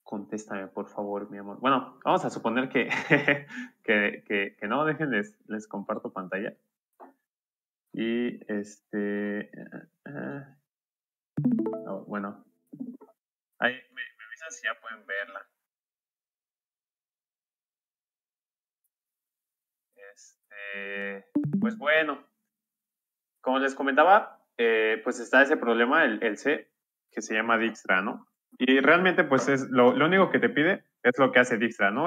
Contéstame, por favor, mi amor. Bueno, vamos a suponer que, que no, les comparto pantalla. Y bueno, ahí me avisan si ya pueden verla. Pues bueno, como les comentaba, pues está ese problema, el C, que se llama Dijkstra, ¿no? Y realmente, pues es lo único que te pide es lo que hace Dijkstra, ¿no?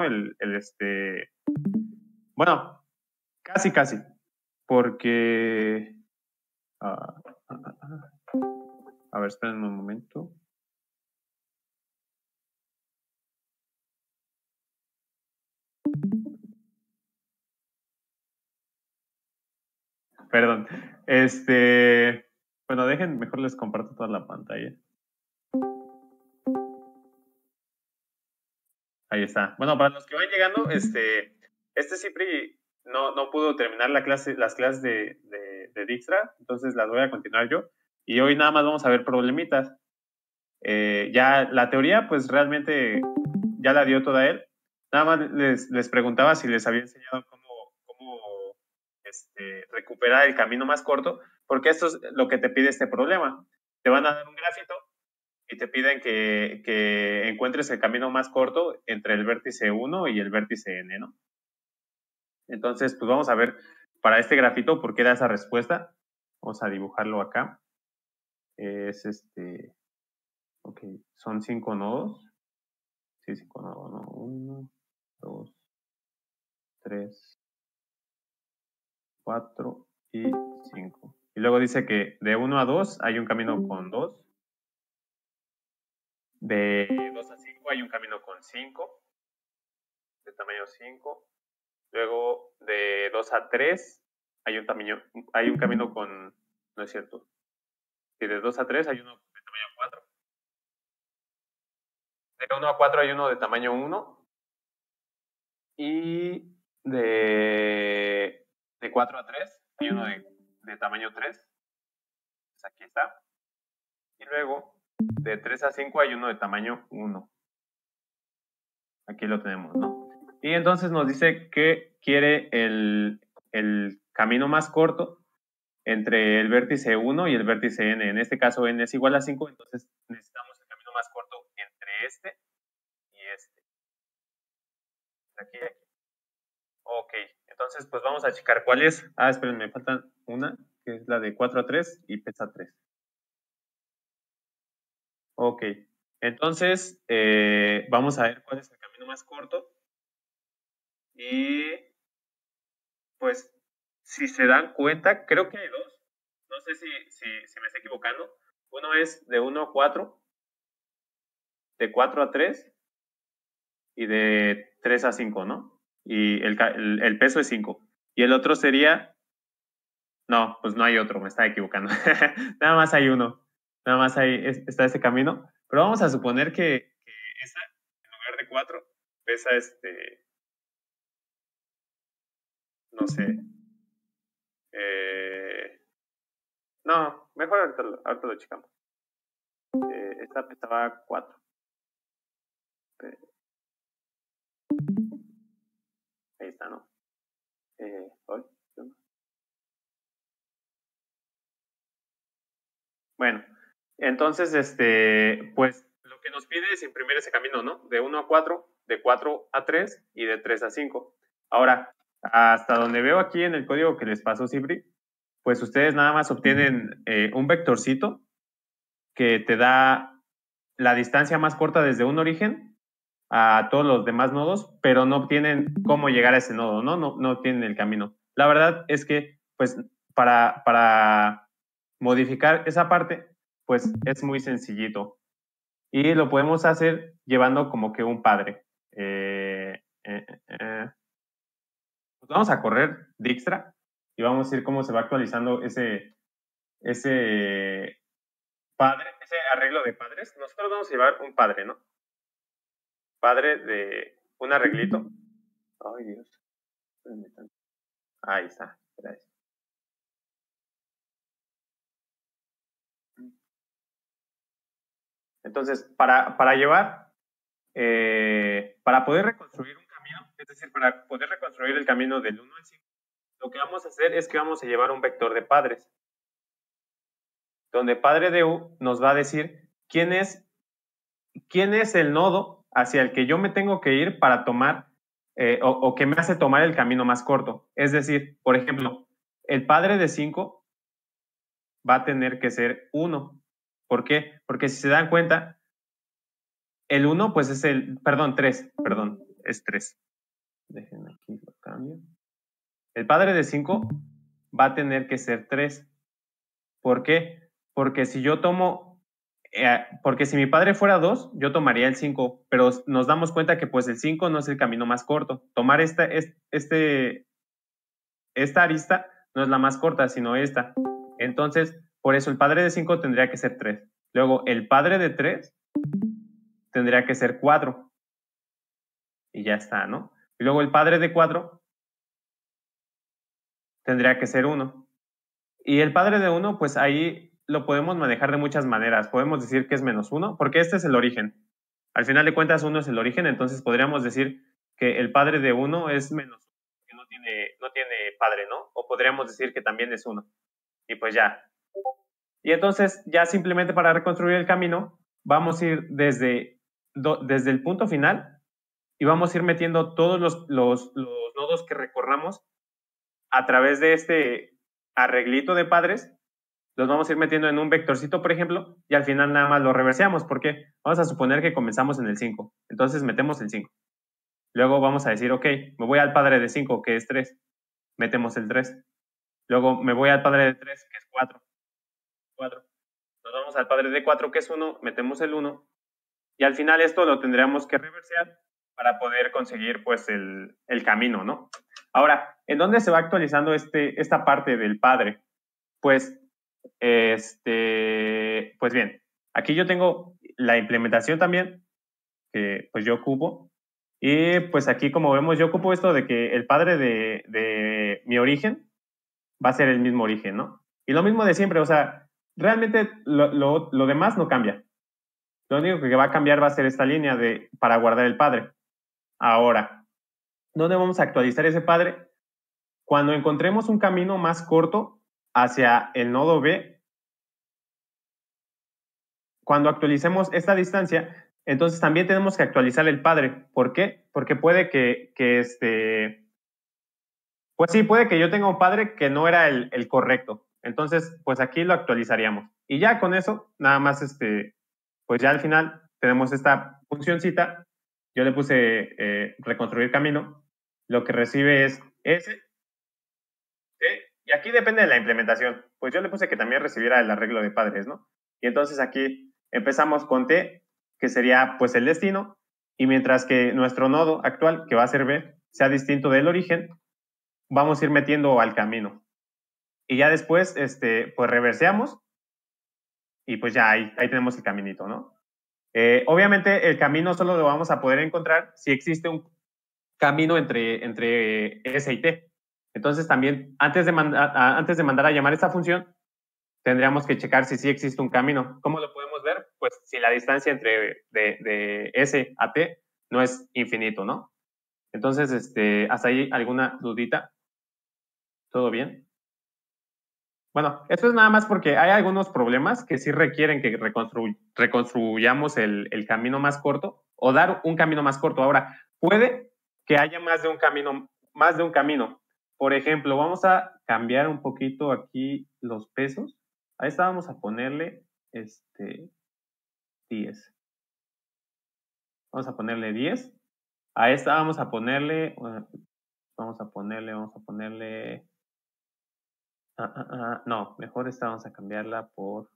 Bueno, casi, porque... ah, a ver, esperen un momento. Perdón. Bueno, mejor les comparto toda la pantalla. Ahí está. Bueno, para los que van llegando, Cipri no pudo terminar las clases de Dijkstra, entonces las voy a continuar yo. Y hoy nada más vamos a ver problemitas. Ya la teoría, pues realmente ya la dio toda él. Nada más les preguntaba si les había enseñado cómo recuperar el camino más corto, porque esto es lo que te pide este problema. Te van a dar un grafito y te piden que encuentres el camino más corto entre el vértice 1 y el vértice n, ¿no? Entonces, pues vamos a ver para este grafito por qué da esa respuesta. Vamos a dibujarlo acá. Es ok, son 5 nodos. Sí, 5 nodos, ¿no? 1, 2, 3, 4 y 5. Y luego dice que de 1 a 2 hay un camino con 2. De 2 a 5 hay un camino con 5, de tamaño 5. Luego de 2 a 3 hay un camino con, no es cierto, y de 2 a 3 hay uno de tamaño 4. De 1 a 4 hay uno de tamaño 1. Y de 4 a 3 hay uno de tamaño 3. Pues aquí está. Y luego de 3 a 5 hay uno de tamaño 1. Aquí lo tenemos, ¿no? Y entonces nos dice que quiere el camino más corto entre el vértice 1 y el vértice n. En este caso n es igual a 5, entonces necesitamos el camino más corto entre este y este. Aquí, aquí. Ok, entonces pues vamos a checar cuál es. Ah, esperen, me faltan una, que es la de 4 a 3 y pesa 3. Ok, entonces vamos a ver cuál es el camino más corto. Y pues si se dan cuenta, creo que hay dos. No sé si me estoy equivocando. Uno es de 1 a 4, de 4 a 3 y de 3 a 5, ¿no? Y el peso es 5. Y el otro sería... No, pues no hay otro, me estaba equivocando. Nada más hay uno. Nada más está ese camino. Pero vamos a suponer que esa, en lugar de 4, pesa no sé. No, mejor ahorita lo checamos. Esta pesaba 4. Ahí está, ¿no? Hoy. Bueno, entonces, pues lo que nos pide es imprimir ese camino, ¿no? De 1 a 4, de 4 a 3 y de 3 a 5. Ahora, hasta donde veo aquí en el código que les pasó Cipri, pues ustedes nada más obtienen un vectorcito que te da la distancia más corta desde un origen a todos los demás nodos, pero no obtienen cómo llegar a ese nodo, ¿no? No obtienen el camino. La verdad es que, pues, para modificar esa parte, pues es muy sencillito. Y lo podemos hacer llevando como que un padre. Pues vamos a correr Dijkstra y vamos a ir cómo se va actualizando ese padre, ese arreglo de padres. Nosotros vamos a llevar un padre, ¿no? Padre de un arreglito. Ay, Dios. Ahí está. Gracias. Entonces, para llevar para poder reconstruir un camino, es decir, para poder reconstruir el camino del 1 al 5, lo que vamos a hacer es que vamos a llevar un vector de padres, donde padre de U nos va a decir quién es el nodo hacia el que yo me tengo que ir para tomar o que me hace tomar el camino más corto. Es decir, por ejemplo, el padre de 5 va a tener que ser 1. ¿Por qué? Porque si se dan cuenta, el 1 pues es perdón, es 3. Déjenme aquí lo cambio. El padre de 5 va a tener que ser 3. ¿Por qué? Porque si yo tomo, porque si mi padre fuera 2, yo tomaría el 5, pero nos damos cuenta que pues el 5 no es el camino más corto. Tomar esta arista no es la más corta, sino esta. Entonces, por eso el padre de 5 tendría que ser 3. Luego, el padre de 3 tendría que ser 4. Y ya está, ¿no? Y luego el padre de 4 tendría que ser 1. Y el padre de 1, pues ahí lo podemos manejar de muchas maneras. Podemos decir que es -1, porque este es el origen. Al final de cuentas, 1 es el origen, entonces podríamos decir que el padre de 1 es -1, que no tiene padre, ¿no? O podríamos decir que también es 1. Y pues ya. Y entonces, ya simplemente para reconstruir el camino, vamos a ir desde el punto final y vamos a ir metiendo todos los nodos que recorramos a través de este arreglito de padres. Los vamos a ir metiendo en un vectorcito, por ejemplo, y al final nada más lo reverseamos, porque vamos a suponer que comenzamos en el 5. Entonces metemos el 5. Luego vamos a decir, ok, me voy al padre de 5, que es 3. Metemos el 3. Luego me voy al padre de 3, que es 4. 4. Nos vamos al padre de 4, que es 1, metemos el 1. Y al final esto lo tendríamos que reversear para poder conseguir pues el camino, ¿no? Ahora, ¿en dónde se va actualizando esta parte del padre? Pues pues bien, aquí yo tengo la implementación también, que pues yo ocupo. Y pues aquí, como vemos, yo ocupo esto de que el padre de mi origen va a ser el mismo origen, ¿no? Y lo mismo de siempre, o sea, realmente lo demás no cambia. Lo único que va a cambiar va a ser esta línea para guardar el padre. Ahora, ¿dónde vamos a actualizar ese padre? Cuando encontremos un camino más corto hacia el nodo B, cuando actualicemos esta distancia, entonces también tenemos que actualizar el padre. ¿Por qué? Porque puede pues sí, puede que yo tenga un padre que no era el correcto. Entonces, pues aquí lo actualizaríamos. Y ya con eso, nada más, pues ya al final tenemos esta funcioncita. Yo le puse reconstruir camino. Lo que recibe es S. ¿Sí? Y aquí depende de la implementación. Pues yo le puse que también recibiera el arreglo de padres, ¿no? Y entonces aquí empezamos con T, que sería pues el destino, y mientras que nuestro nodo actual, que va a ser B, sea distinto del origen, vamos a ir metiendo al camino. Y ya después, pues reverseamos, y pues ya ahí tenemos el caminito, ¿no? Obviamente el camino solo lo vamos a poder encontrar si existe un camino entre S y T. Entonces también, antes de mandar a llamar esta función, tendríamos que checar si sí existe un camino. ¿Cómo lo podemos ver? Pues si la distancia entre de S a T no es infinito, ¿no? Entonces, ¿hasta ahí alguna dudita? ¿Todo bien? Bueno, esto es nada más porque hay algunos problemas que sí requieren que reconstruyamos el camino más corto o dar un camino más corto. Ahora, puede que haya más de un camino. Por ejemplo, vamos a cambiar un poquito aquí los pesos. A esta vamos a ponerle 10. Vamos a ponerle 10. A esta vamos a ponerle no, mejor esta vamos a cambiarla por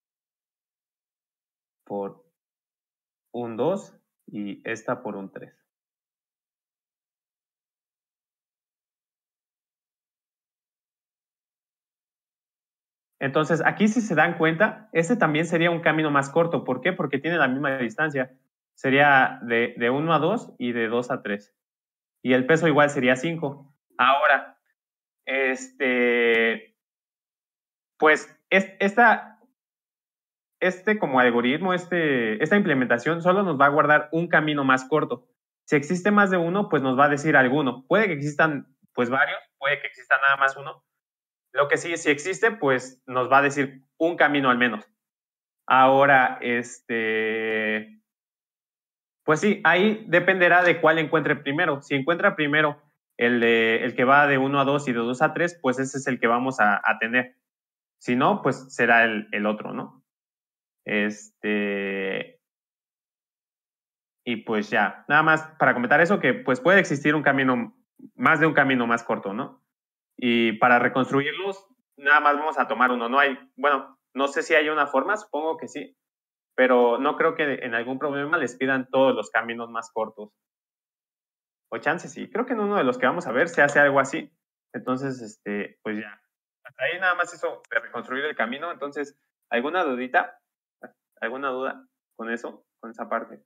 un 2 y esta por un 3. Entonces, aquí si se dan cuenta, este también sería un camino más corto. ¿Por qué? Porque tiene la misma distancia. Sería de 1 a 2 y de 2 a 3. Y el peso igual sería 5. Ahora, pues esta como algoritmo, esta implementación solo nos va a guardar un camino más corto. Si existe más de uno, pues nos va a decir alguno. Puede que existan pues varios, puede que exista nada más uno. Lo que sí, si existe, pues nos va a decir un camino al menos. Ahora, pues sí, ahí dependerá de cuál encuentre primero. Si encuentra primero el que va de 1 a 2 y de 2 a 3, pues ese es el que vamos a tener. Si no, pues será el otro, ¿no? Y pues ya, nada más para comentar eso, que pues puede existir un camino, más de un camino más corto, ¿no? Y para reconstruirlos, nada más vamos a tomar uno. No hay, bueno, no sé si hay una forma, supongo que sí, pero no creo que en algún problema les pidan todos los caminos más cortos. O chances sí, creo que en uno de los que vamos a ver se hace algo así. Entonces, pues ya. Hasta ahí nada más eso de reconstruir el camino. Entonces, ¿alguna dudita? ¿Alguna duda con eso, con esa parte?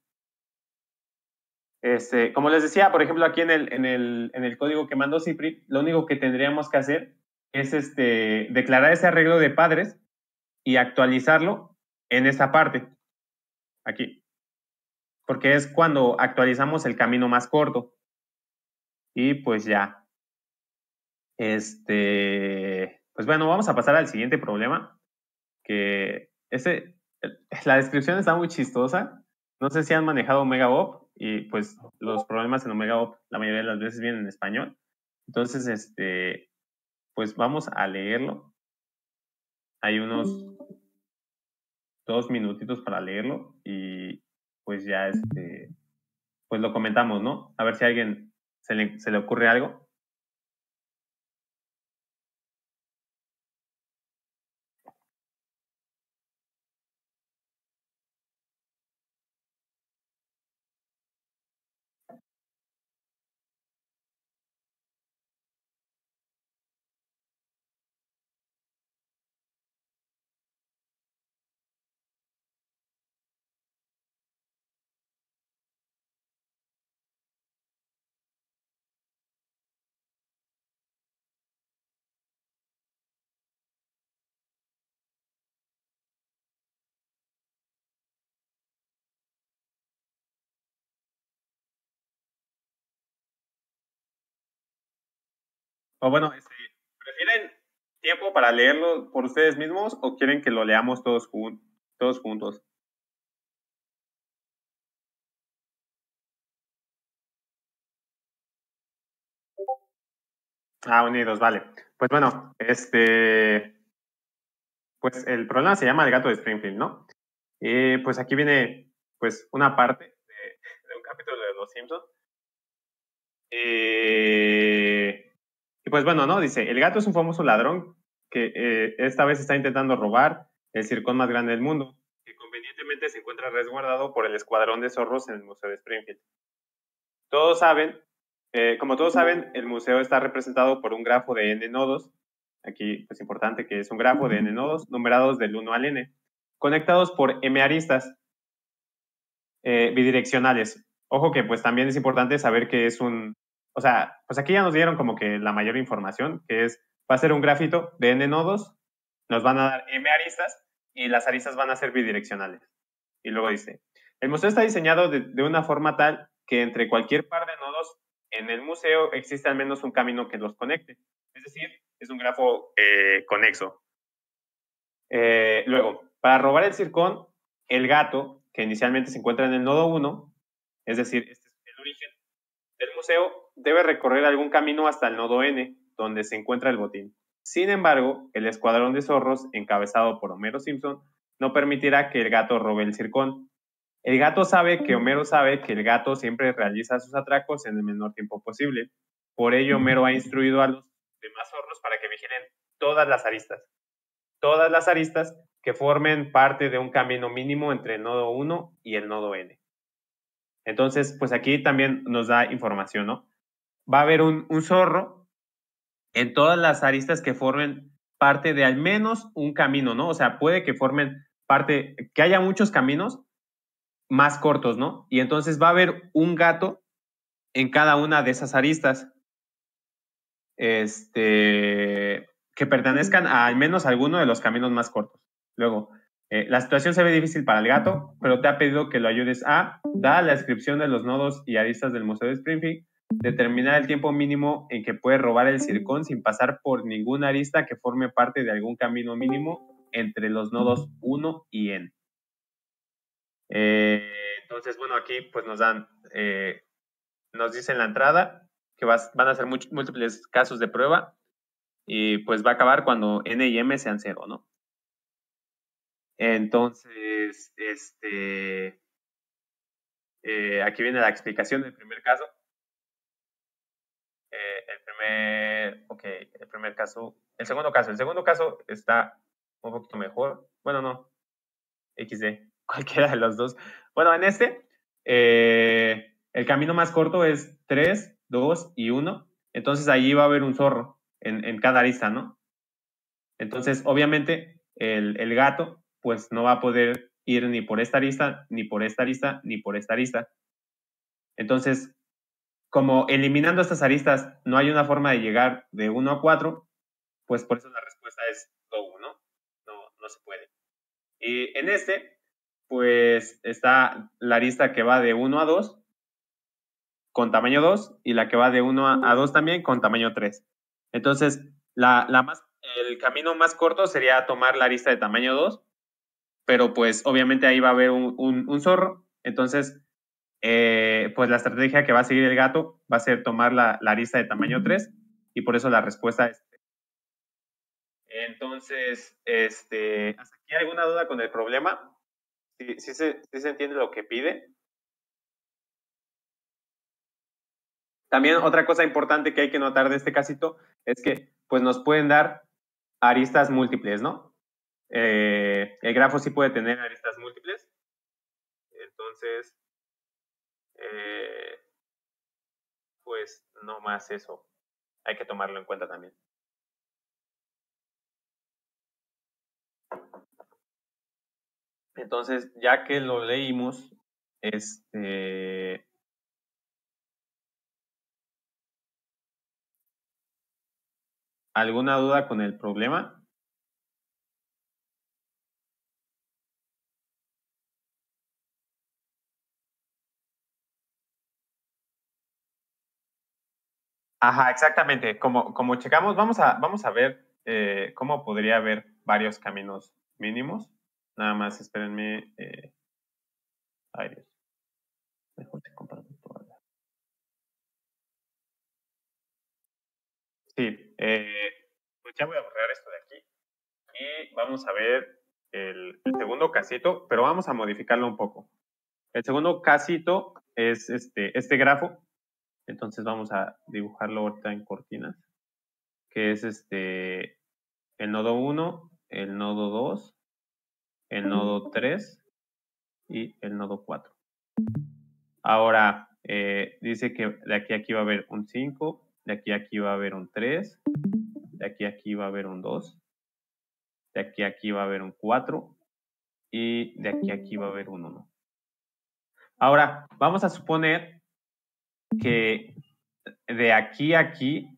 Como les decía, por ejemplo, aquí en el código que mandó Cipri, lo único que tendríamos que hacer es declarar ese arreglo de padres y actualizarlo en esta parte, aquí, porque es cuando actualizamos el camino más corto. Y pues ya, pues bueno, vamos a pasar al siguiente problema, que la descripción está muy chistosa. No sé si han manejado OmegaOp y pues los problemas en OmegaOp la mayoría de las veces vienen en español. Entonces, pues vamos a leerlo. Hay unos 2 minutitos para leerlo y pues ya pues lo comentamos, ¿no? A ver si a alguien se le ocurre algo. O bueno, ¿prefieren tiempo para leerlo por ustedes mismos o quieren que lo leamos todos juntos? Ah, unidos, vale. Pues bueno, pues el problema se llama el gato de Springfield, ¿no? Y pues aquí viene pues una parte de un capítulo de Los Simpsons. Y pues bueno, ¿no? Dice, el gato es un famoso ladrón que esta vez está intentando robar el circón más grande del mundo, que convenientemente se encuentra resguardado por el escuadrón de zorros en el Museo de Springfield. Todos saben, como todos saben, el museo está representado por un grafo de n nodos. Aquí es importante que es un grafo de n nodos numerados del 1 al n, conectados por m aristas bidireccionales. Ojo que pues también es importante saber que es o sea, pues aquí ya nos dieron como que la mayor información, que va a ser un grafito de n nodos, nos van a dar m aristas y las aristas van a ser bidireccionales. Y luego dice, el museo está diseñado de una forma tal que entre cualquier par de nodos en el museo existe al menos un camino que los conecte. Es decir, es un grafo conexo. Luego, para robar el circón, el gato, que inicialmente se encuentra en el nodo 1, es decir, este es el origen del museo, debe recorrer algún camino hasta el nodo n, donde se encuentra el botín. Sin embargo, el escuadrón de zorros, encabezado por Homero Simpson, no permitirá que el gato robe el circón. El gato sabe que Homero sabe que el gato siempre realiza sus atracos en el menor tiempo posible. Por ello, Homero ha instruido a los demás zorros para que vigilen todas las aristas que formen parte de un camino mínimo entre el nodo 1 y el nodo n. Entonces, pues aquí también nos da información, ¿no? Va a haber un zorro en todas las aristas que formen parte de al menos un camino, ¿no? O sea, puede que formen parte, que haya muchos caminos más cortos, ¿no? Y entonces va a haber un gato en cada una de esas aristas, que pertenezcan a al menos alguno de los caminos más cortos. Luego, La situación se ve difícil para el gato, pero te ha pedido que lo ayudes a dar la descripción de los nodos y aristas del Museo de Springfield, determinar el tiempo mínimo en que puede robar el circón sin pasar por ninguna arista que forme parte de algún camino mínimo entre los nodos 1 y n. Entonces, bueno, aquí pues nos dan, nos dicen la entrada que van a ser múltiples casos de prueba y pues va a acabar cuando n y m sean 0, ¿no? Entonces, aquí viene la explicación del primer caso. El primer caso, el segundo caso está un poquito mejor. Bueno, no, XD, cualquiera de los dos. Bueno, en el camino más corto es 3, 2 y 1. Entonces allí va a haber un zorro en cada arista, ¿no? Entonces, obviamente, el gato, pues no va a poder ir ni por esta arista, ni por esta arista, ni por esta arista. Entonces, como eliminando estas aristas no hay una forma de llegar de 1 a 4, pues por eso la respuesta es no, ¿no? No se puede. Y en pues está la arista que va de 1 a 2 con tamaño 2 y la que va de 1 a 2 también con tamaño 3. Entonces, el camino más corto sería tomar la arista de tamaño 2, pero pues obviamente ahí va a haber un zorro. Entonces, pues la estrategia que va a seguir el gato va a ser tomar la arista de tamaño 3 y por eso la respuesta es 3. Entonces, ¿hasta aquí alguna duda con el problema? ¿Sí se entiende lo que pide? También otra cosa importante que hay que notar de este casito es que pues nos pueden dar aristas múltiples, ¿no? El grafo sí puede tener aristas múltiples. Entonces, pues no más eso. Hay que tomarlo en cuenta también. Entonces, ya que lo leímos, ¿alguna duda con el problema? Ajá, exactamente. Como checamos, vamos a ver cómo podría haber varios caminos mínimos. Nada más, espérenme. Ay, Dios. Mejor te comparto toda la... Sí, pues ya voy a borrar esto de aquí. Y vamos a ver el segundo casito, pero vamos a modificarlo un poco. El segundo casito es este grafo. Entonces vamos a dibujarlo ahorita en cortinas. Que es el nodo 1, el nodo 2, el nodo 3 y el nodo 4. Ahora, dice que de aquí a aquí va a haber un 5, de aquí a aquí va a haber un 3, de aquí a aquí va a haber un 2, de aquí a aquí va a haber un 4 y de aquí a aquí va a haber un 1. Ahora, vamos a suponer que de aquí a aquí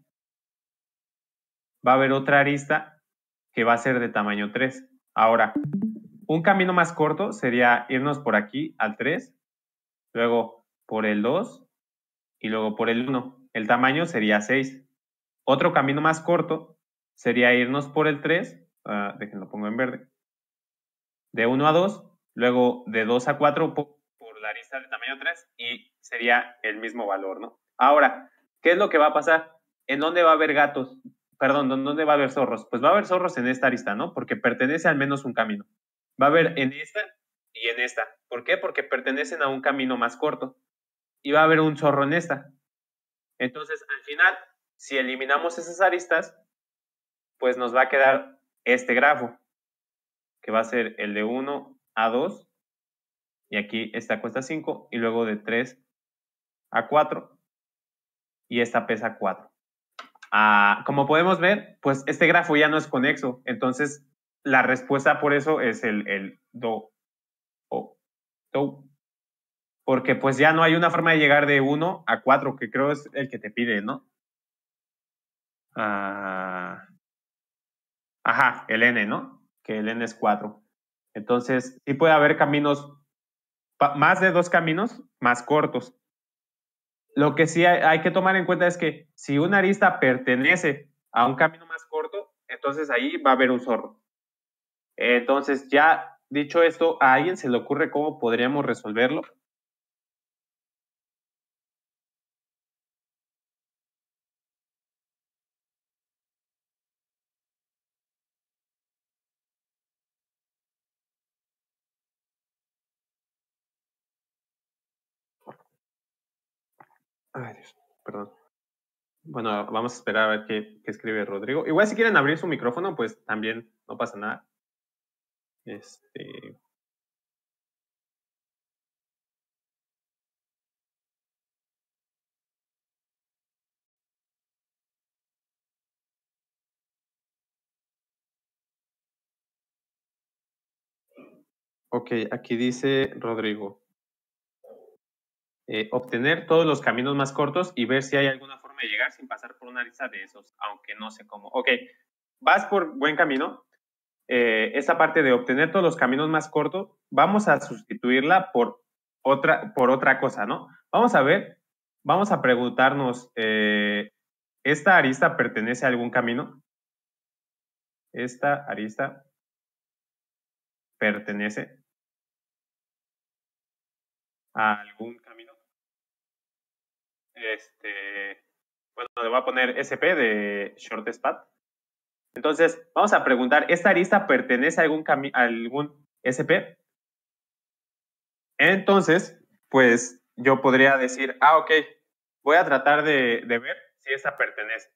va a haber otra arista que va a ser de tamaño 3. Ahora, un camino más corto sería irnos por aquí al 3, luego por el 2 y luego por el 1. El tamaño sería 6. Otro camino más corto sería irnos por el 3, déjenlo pongo en verde, de 1 a 2, luego de 2 a 4 por la arista de tamaño 3 y sería el mismo valor, ¿no? Ahora, ¿qué es lo que va a pasar? ¿En dónde va a haber gatos? Perdón, ¿dónde va a haber zorros? Pues va a haber zorros en esta arista, ¿no? Porque pertenece al menos un camino. Va a haber en esta y en esta. ¿Por qué? Porque pertenecen a un camino más corto. Y va a haber un zorro en esta. Entonces, al final, si eliminamos esas aristas, pues nos va a quedar este grafo, que va a ser el de 1 a 2, y aquí esta cuesta 5, y luego de 3 a 4, y esta pesa 4. Como podemos ver, pues este grafo ya no es conexo, entonces la respuesta por eso es el do, o, do, porque pues ya no hay una forma de llegar de 1 a 4, que creo es el que te pide, ¿no? Ajá, el n, ¿no? Que el n es 4. Entonces, sí puede haber caminos, más de 2 caminos más cortos. Lo que sí hay que tomar en cuenta es que si una arista pertenece a un camino más corto, entonces ahí va a haber un zorro. Entonces, ya dicho esto, ¿a alguien se le ocurre cómo podríamos resolverlo? Ay, Dios, perdón. Bueno, vamos a esperar a ver qué escribe Rodrigo. Igual si quieren abrir su micrófono, pues también no pasa nada. Este, ok, aquí dice Rodrigo. Obtener todos los caminos más cortos y ver si hay alguna forma de llegar sin pasar por una arista de esos, aunque no sé cómo. Ok, vas por buen camino. Esa parte de obtener todos los caminos más cortos, vamos a sustituirla por otra cosa, ¿no? Vamos a ver, vamos a preguntarnos, ¿esta arista pertenece a algún camino? ¿Esta arista pertenece a algún camino? Bueno, le voy a poner SP de Short Spat. Entonces, vamos a preguntar, ¿esta arista pertenece a algún SP? Entonces, pues yo podría decir, ok, voy a tratar de ver si esta pertenece.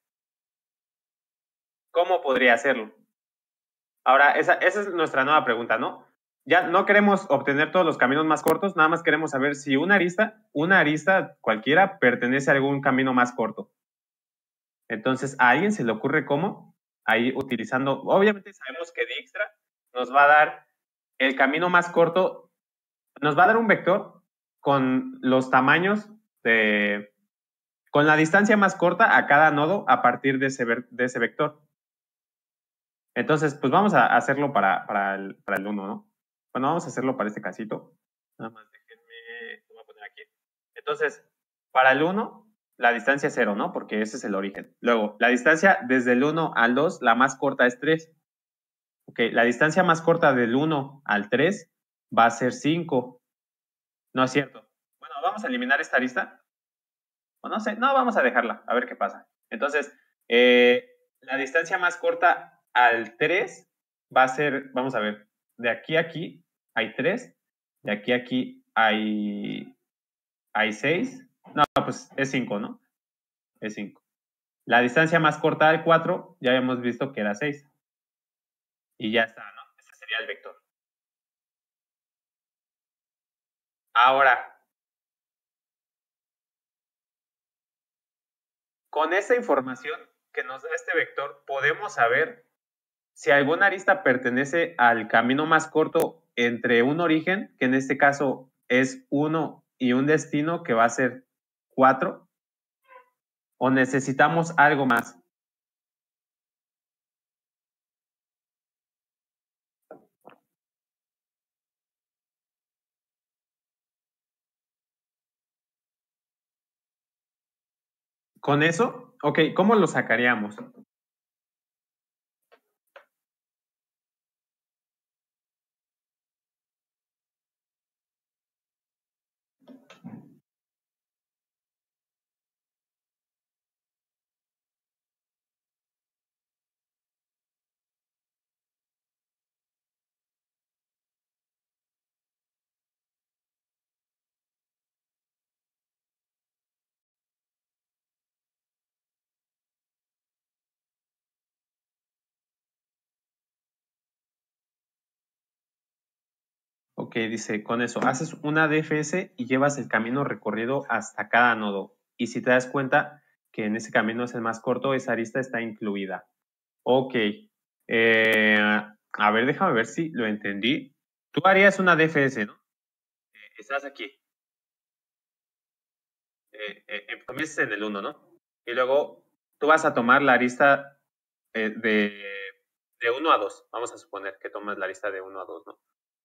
¿Cómo podría hacerlo? Ahora, esa es nuestra nueva pregunta, ¿no? Ya no queremos obtener todos los caminos más cortos, nada más queremos saber si una arista cualquiera pertenece a algún camino más corto. Entonces, ¿a alguien se le ocurre cómo? Ahí utilizando, obviamente sabemos que Dijkstra nos va a dar el camino más corto, nos va a dar un vector con los tamaños con la distancia más corta a cada nodo a partir de ese vector. Entonces, pues vamos a hacerlo para el 1, ¿no? Bueno, vamos a hacerlo para este casito. Nada más déjenme, lo voy a poner aquí. Entonces, para el 1, la distancia es 0, ¿no? Porque ese es el origen. Luego, la distancia desde el 1 al 2, la más corta es 3. Ok, la distancia más corta del 1 al 3 va a ser 5. No es cierto. Bueno, vamos a eliminar esta arista. O no sé, no, vamos a dejarla, a ver qué pasa. Entonces, la distancia más corta al 3 va a ser, vamos a ver, de aquí a aquí hay 3, de aquí a aquí hay 6. No, pues es 5, ¿no? Es 5. La distancia más corta al 4 ya habíamos visto que era 6. Y ya está, ¿no? Ese sería el vector. Ahora, con esta información que nos da este vector, podemos saber si alguna arista pertenece al camino más corto entre un origen, que en este caso es 1, y un destino que va a ser 4, o necesitamos algo más. Con eso, ok, ¿cómo lo sacaríamos? Ok, dice, con eso, haces una DFS y llevas el camino recorrido hasta cada nodo. Y si te das cuenta que en ese camino es el más corto, esa arista está incluida. Ok. A ver, déjame ver si lo entendí. Tú harías una DFS, ¿no? Estás aquí. Comienzas en el 1, ¿no? Y luego tú vas a tomar la arista de 1 a 2. Vamos a suponer que tomas la lista de 1 a 2, ¿no?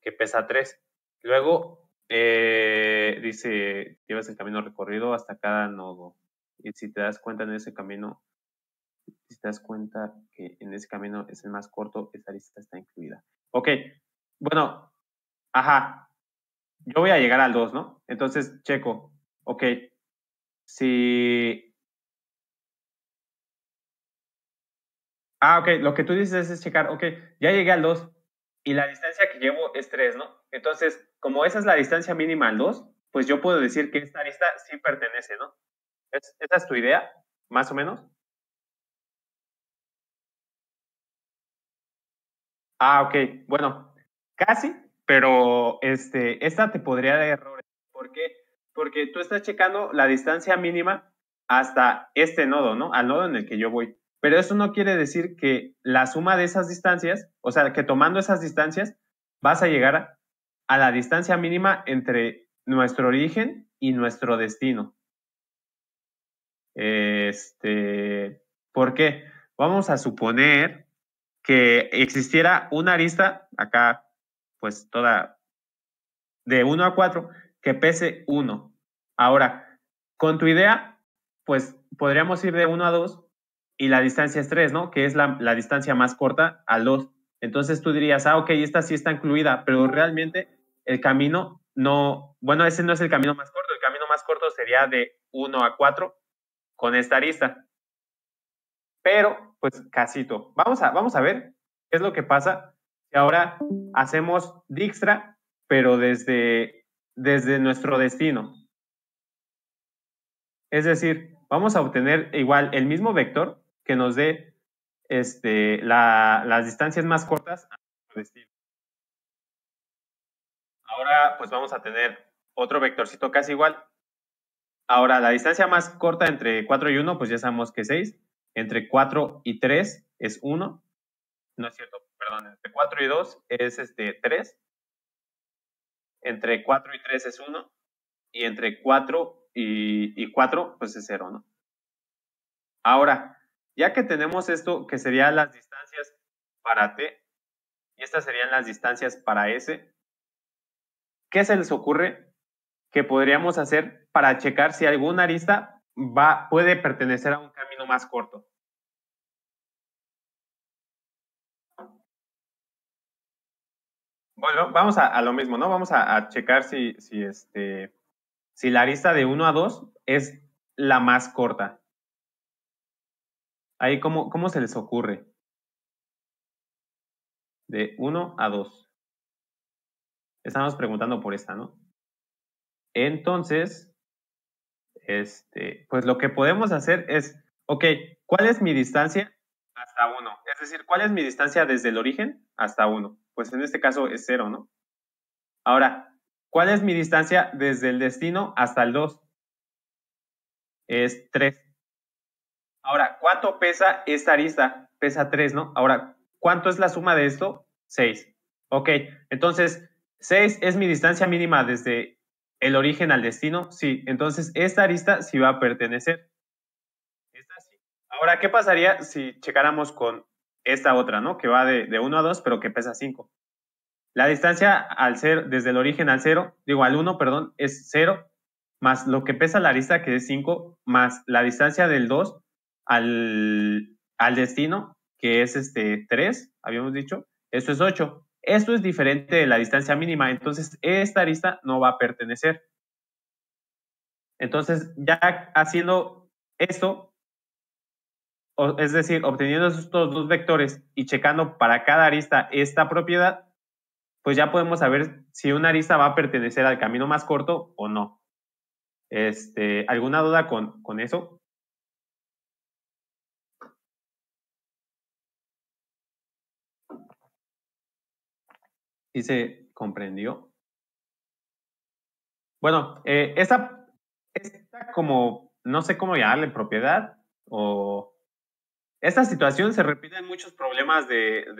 que pesa 3. Luego dice, llevas el camino recorrido hasta cada nodo. Y si te das cuenta en ese camino, si te das cuenta que en ese camino es el más corto, esa lista está incluida. Ok, bueno, ajá, yo voy a llegar al 2, ¿no? Entonces, checo, ok, si... Ah, ok, lo que tú dices es checar, ok, ya llegué al 2 y la distancia que llevo es 3, ¿no? Entonces, como esa es la distancia mínima al 2, pues yo puedo decir que esta lista sí pertenece, ¿no? ¿Esa es tu idea, más o menos? Ah, ok, bueno, casi, pero esta te podría dar errores. ¿Por qué? Porque tú estás checando la distancia mínima hasta este nodo, ¿no? Al nodo en el que yo voy. Pero eso no quiere decir que la suma de esas distancias, o sea, que tomando esas distancias, vas a llegar a la distancia mínima entre nuestro origen y nuestro destino. ¿Por qué? Vamos a suponer que existiera una arista, acá, pues toda de 1 a 4, que pese 1. Ahora, con tu idea, pues podríamos ir de 1 a 2 y la distancia es 3, ¿no? Que es la distancia más corta al 2. Entonces tú dirías, ah, ok, esta sí está incluida, pero realmente el camino no, bueno, ese no es el camino más corto, el camino más corto sería de 1 a 4 con esta arista. Pero, pues, casito. Vamos a ver qué es lo que pasa si ahora hacemos Dijkstra, pero desde nuestro destino. Es decir, vamos a obtener igual el mismo vector que nos dé las distancias más cortas a nuestro destino. Ahora, pues vamos a tener otro vectorcito casi igual. Ahora, la distancia más corta entre 4 y 1, pues ya sabemos que es 6. Entre 4 y 3 es 1. No es cierto, perdón, entre 4 y 2 es 3, entre 4 y 3 es 1, y entre 4 y 4 pues es 0, ¿no? Ahora, ya que tenemos esto, que serían las distancias para t, y estas serían las distancias para s, ¿qué se les ocurre que podríamos hacer para checar si alguna arista puede pertenecer a un camino más corto? Bueno, vamos a lo mismo, ¿no? Vamos a checar si la arista de 1 a 2 es la más corta. Ahí, ¿cómo se les ocurre? De 1 a 2. Estamos preguntando por esta, ¿no? Entonces, pues lo que podemos hacer es, ok, ¿cuál es mi distancia hasta 1? Es decir, ¿cuál es mi distancia desde el origen hasta 1? Pues en este caso es 0, ¿no? Ahora, ¿cuál es mi distancia desde el destino hasta el 2? Es 3. Ahora, ¿cuánto pesa esta arista? Pesa 3, ¿no? Ahora, ¿cuánto es la suma de esto? 6. Ok, entonces, 6 es mi distancia mínima desde el origen al destino. Sí, entonces esta arista sí va a pertenecer. Esta sí. Ahora, ¿qué pasaría si checáramos con esta otra, ¿no? Que va de 1 a 2, pero que pesa 5. La distancia al ser, desde el origen al 0, digo al 1, perdón, es 0, más lo que pesa la arista, que es 5, más la distancia del 2 al destino, que es 3, habíamos dicho, esto es 8. Esto es diferente de la distancia mínima, entonces esta arista no va a pertenecer. Entonces, ya haciendo esto, es decir, obteniendo estos dos vectores y checando para cada arista esta propiedad, pues ya podemos saber si una arista va a pertenecer al camino más corto o no. ¿Alguna duda con eso? ¿Sí se comprendió? Bueno, esta como, no sé cómo llamarle, propiedad o... Esta situación se repite en muchos problemas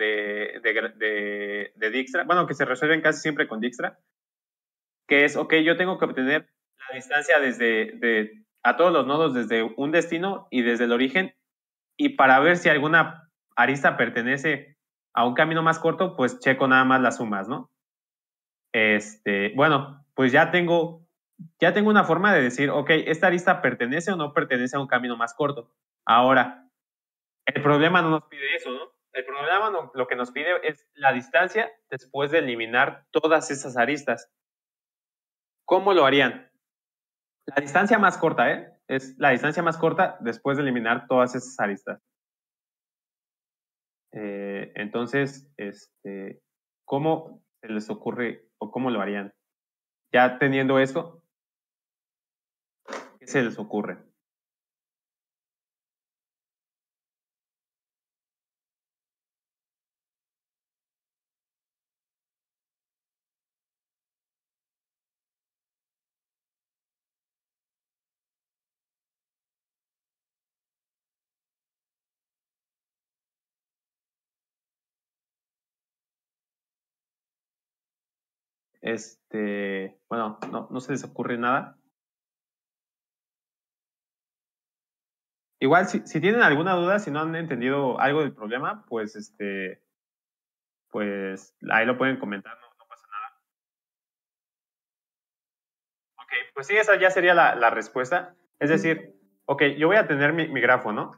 de Dijkstra, bueno, que se resuelven casi siempre con Dijkstra, que es, ok, yo tengo que obtener la distancia a todos los nodos desde un destino y desde el origen, y para ver si alguna arista pertenece a un camino más corto, pues checo nada más las sumas, ¿no? bueno, pues ya tengo una forma de decir, ok, esta arista pertenece o no pertenece a un camino más corto. Ahora, el problema no nos pide eso, ¿no? El problema lo que nos pide es la distancia después de eliminar todas esas aristas. ¿Cómo lo harían? La distancia más corta, ¿eh? Es la distancia más corta después de eliminar todas esas aristas. Entonces, ¿cómo se les ocurre o cómo lo harían? Ya teniendo eso, ¿qué se les ocurre? Bueno, no se les ocurre nada. Igual, si tienen alguna duda, si no han entendido algo del problema, pues ahí lo pueden comentar, no pasa nada. Ok, pues sí, esa ya sería la respuesta. Es decir, ok, yo voy a tener mi grafo, ¿no?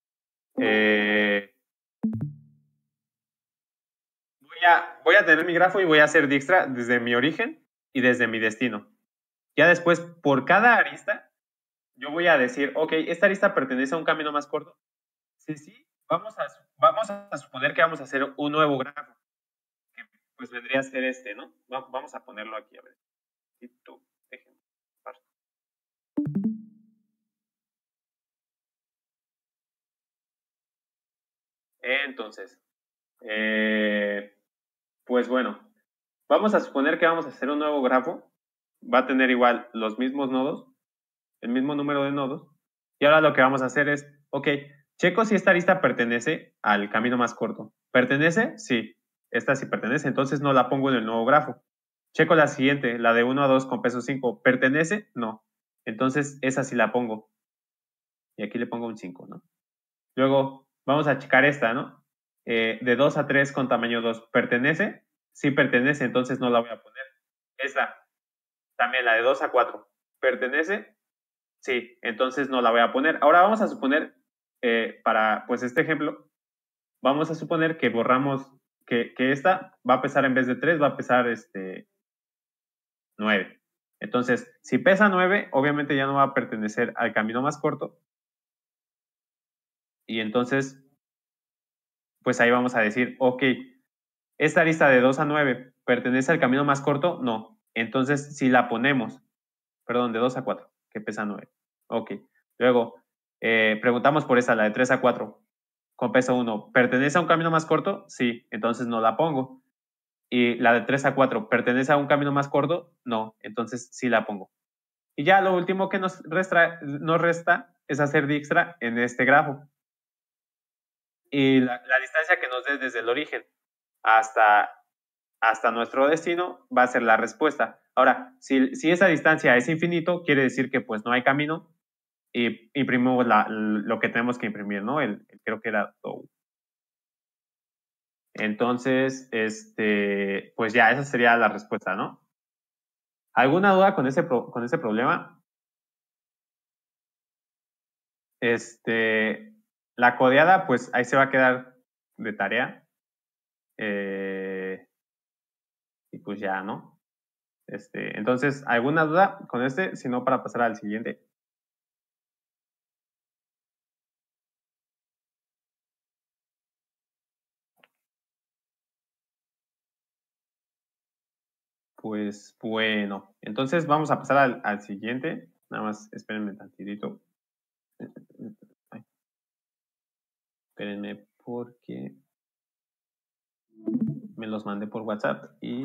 Voy a tener mi grafo y voy a hacer Dijkstra desde mi origen y desde mi destino. Ya después, por cada arista, yo voy a decir, ok, esta arista pertenece a un camino más corto. Sí, vamos a suponer que vamos a hacer un nuevo grafo, que pues vendría a ser ¿no? Vamos a ponerlo aquí, a ver. Entonces, pues bueno, vamos a suponer que vamos a hacer un nuevo grafo. Va a tener igual los mismos nodos, el mismo número de nodos. Y ahora lo que vamos a hacer es, ok, checo si esta arista pertenece al camino más corto. ¿Pertenece? Sí. Esta sí pertenece, entonces no la pongo en el nuevo grafo. Checo la siguiente, la de 1 a 2 con peso 5. ¿Pertenece? No. Entonces esa sí la pongo. Y aquí le pongo un 5, ¿no? Luego vamos a checar esta, ¿no? De 2 a 3 con tamaño 2. ¿Pertenece? Sí pertenece, entonces no la voy a poner. Esta, también la de 2 a 4. ¿Pertenece? Sí, entonces no la voy a poner. Ahora vamos a suponer, para pues este ejemplo, vamos a suponer que borramos, que esta va a pesar en vez de 3, va a pesar 9. Entonces, si pesa 9, obviamente ya no va a pertenecer al camino más corto. Y entonces, pues ahí vamos a decir, ok, esta arista de 2 a 9 pertenece al camino más corto, no. Entonces, si la ponemos, perdón, de 2 a 4, que pesa 9. Ok. Luego, preguntamos por esta, la de 3 a 4, con peso 1. ¿Pertenece a un camino más corto? Sí, entonces no la pongo. Y la de 3 a 4, ¿pertenece a un camino más corto? No, entonces sí la pongo. Y ya lo último que nos resta es hacer Dijkstra en este grafo. Y la distancia que nos dé desde el origen hasta nuestro destino va a ser la respuesta. Ahora, si esa distancia es infinito, quiere decir que pues no hay camino y imprimimos lo que tenemos que imprimir, ¿no? Creo que era Dow. Entonces, pues ya, esa sería la respuesta, ¿no? ¿Alguna duda con ese problema? La codeada, pues ahí se va a quedar de tarea. Y pues ya, ¿no? Entonces, ¿alguna duda con Si no, para pasar al siguiente. Pues bueno, entonces vamos a pasar al siguiente. Nada más espérenme tantito. Ay, espérenme porque me los mandé por WhatsApp y...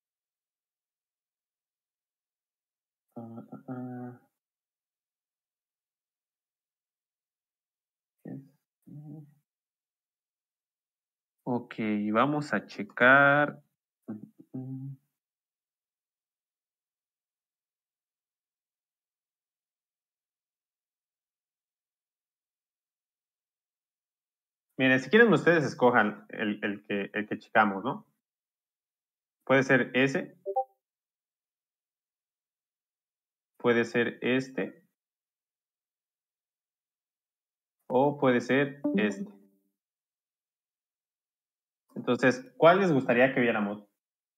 Ok, vamos a checar. Miren, si quieren ustedes escojan el que checamos, ¿no? Puede ser ese puede ser este o puede ser este. Entonces, ¿cuál les gustaría que viéramos?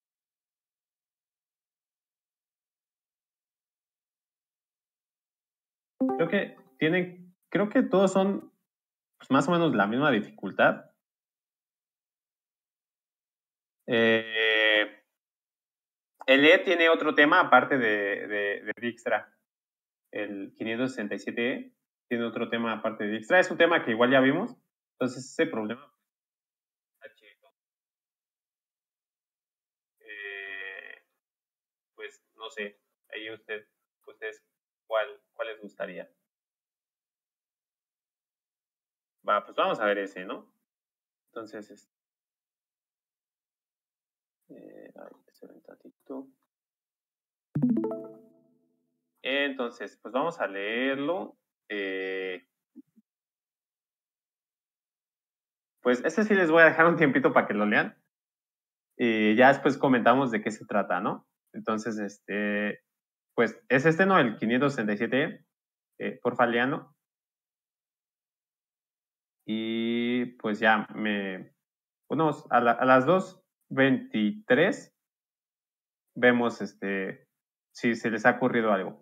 Creo que todos son pues, más o menos la misma dificultad. El E tiene otro tema aparte de Dijkstra. El 567E tiene otro tema aparte de Dijkstra. Es un tema que igual ya vimos. Entonces, ese problema, eh, pues no sé. Ahí ustedes, ¿cuál les gustaría? Va, pues vamos a ver ese, ¿no? Entonces, ay, espera un tantito. Entonces, pues vamos a leerlo. Pues ese sí les voy a dejar un tiempito para que lo lean. Y ya después comentamos de qué se trata, ¿no? Entonces, pues es este, ¿no? El 567, porfa, léanlo. Y pues ya bueno, a las 2:23 vemos si se les ha ocurrido algo.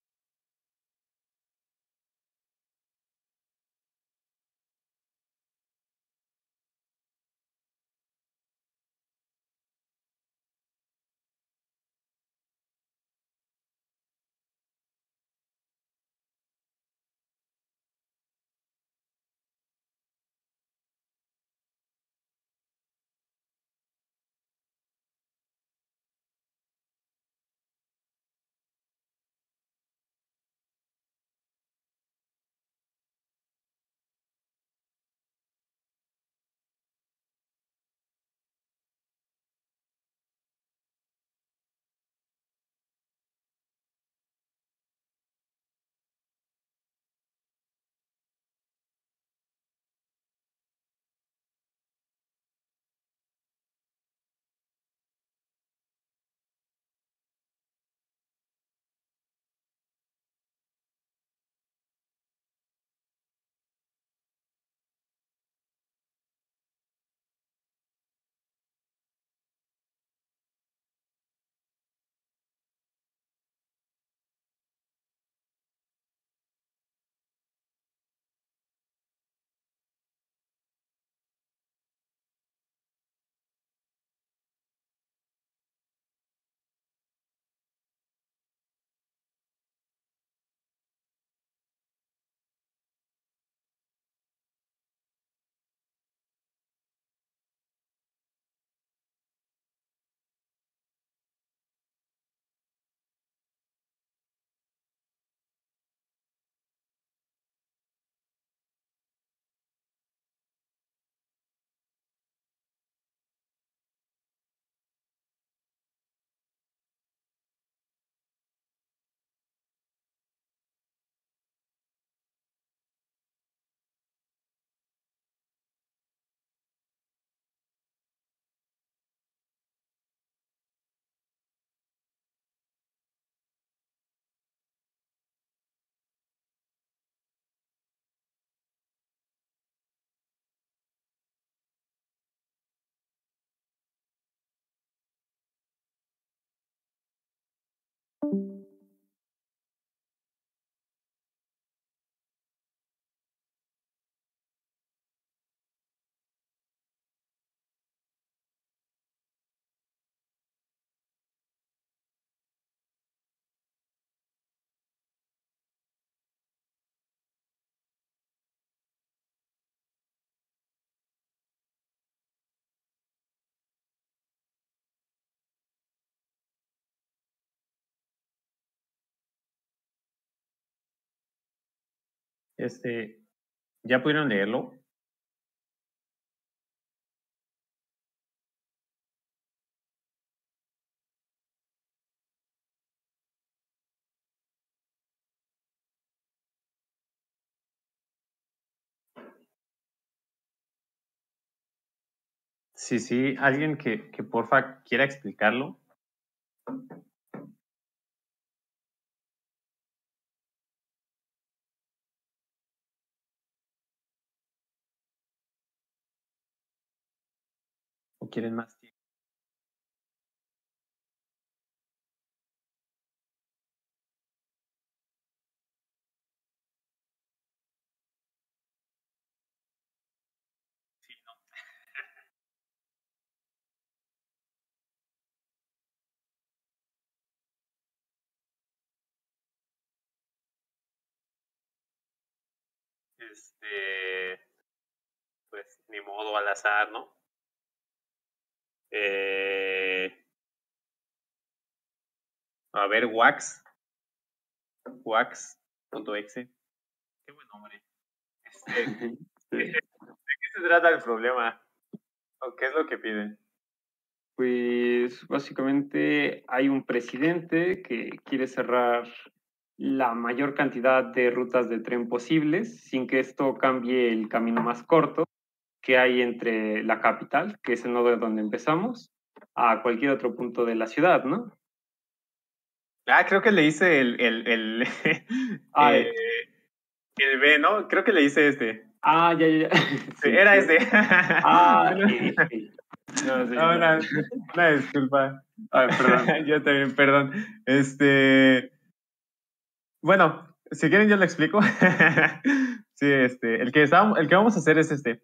¿Ya pudieron leerlo? Sí, alguien que porfa quiera explicarlo. ¿O quieren más tiempo? Sí, ¿no? Pues ni modo, al azar, ¿no? A ver, wax.exe. Qué buen nombre. ¿De Sí. qué se trata el problema? ¿O qué es lo que piden? Pues básicamente hay un presidente que quiere cerrar la mayor cantidad de rutas de tren posibles sin que esto cambie el camino más corto que hay entre la capital, que es el nodo de donde empezamos, a cualquier otro punto de la ciudad, ¿no? Ah, creo que le hice el, Ah, eh, el B, ¿no? Creo que le hice este. ya, ya, ya. Sí, Sí, era sí. este. Sí, sí. No, sí, Ah, no. una disculpa. Perdón. Yo también, perdón. Bueno, si quieren yo lo explico. Sí, el que vamos a hacer es este.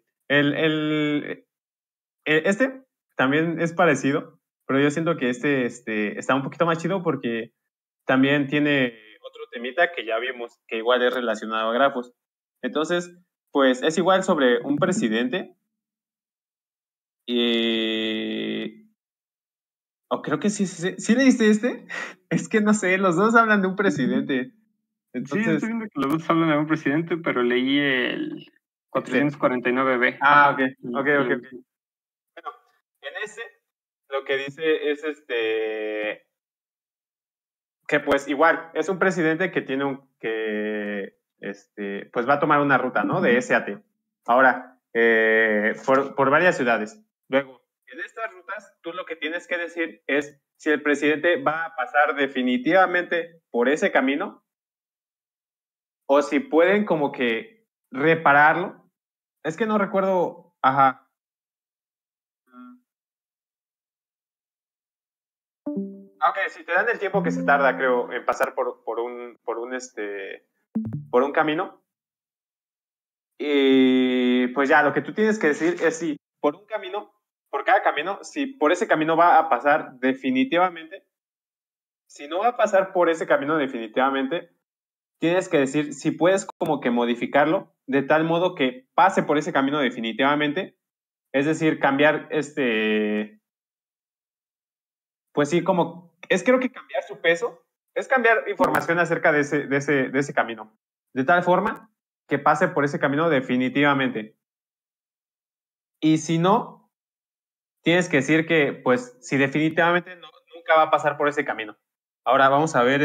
Este también es parecido, pero yo siento que está un poquito más chido porque también tiene otro temita que ya vimos, que igual es relacionado a grafos. Entonces, pues es igual sobre un presidente y... O creo que sí, sí, sí. ¿Sí leíste este? Es que no sé, los dos hablan de un presidente. Sí, estoy Entonces, viendo que los dos hablan de un presidente, pero leí el este. 449B. Ah, ok, Ajá. ok, ok, ok. Bueno, en ese lo que dice es que pues igual, es un presidente que tiene pues va a tomar una ruta, ¿no? De S a T. Ahora, por varias ciudades. Luego, en estas rutas, tú lo que tienes que decir es si el presidente va a pasar definitivamente por ese camino o si pueden como que repararlo. Es que no recuerdo, ajá. Ok, si te dan el tiempo que se tarda, creo, en pasar por un camino, y pues ya, lo que tú tienes que decir es si por un camino, por cada camino, si por ese camino va a pasar definitivamente, si no va a pasar por ese camino definitivamente, tienes que decir si puedes como que modificarlo de tal modo que pase por ese camino definitivamente, es decir, cambiar pues sí, como, es creo que cambiar su peso, es cambiar información acerca de ese camino, de tal forma que pase por ese camino definitivamente. Y si no, tienes que decir que, pues, si definitivamente nunca va a pasar por ese camino. Ahora vamos a ver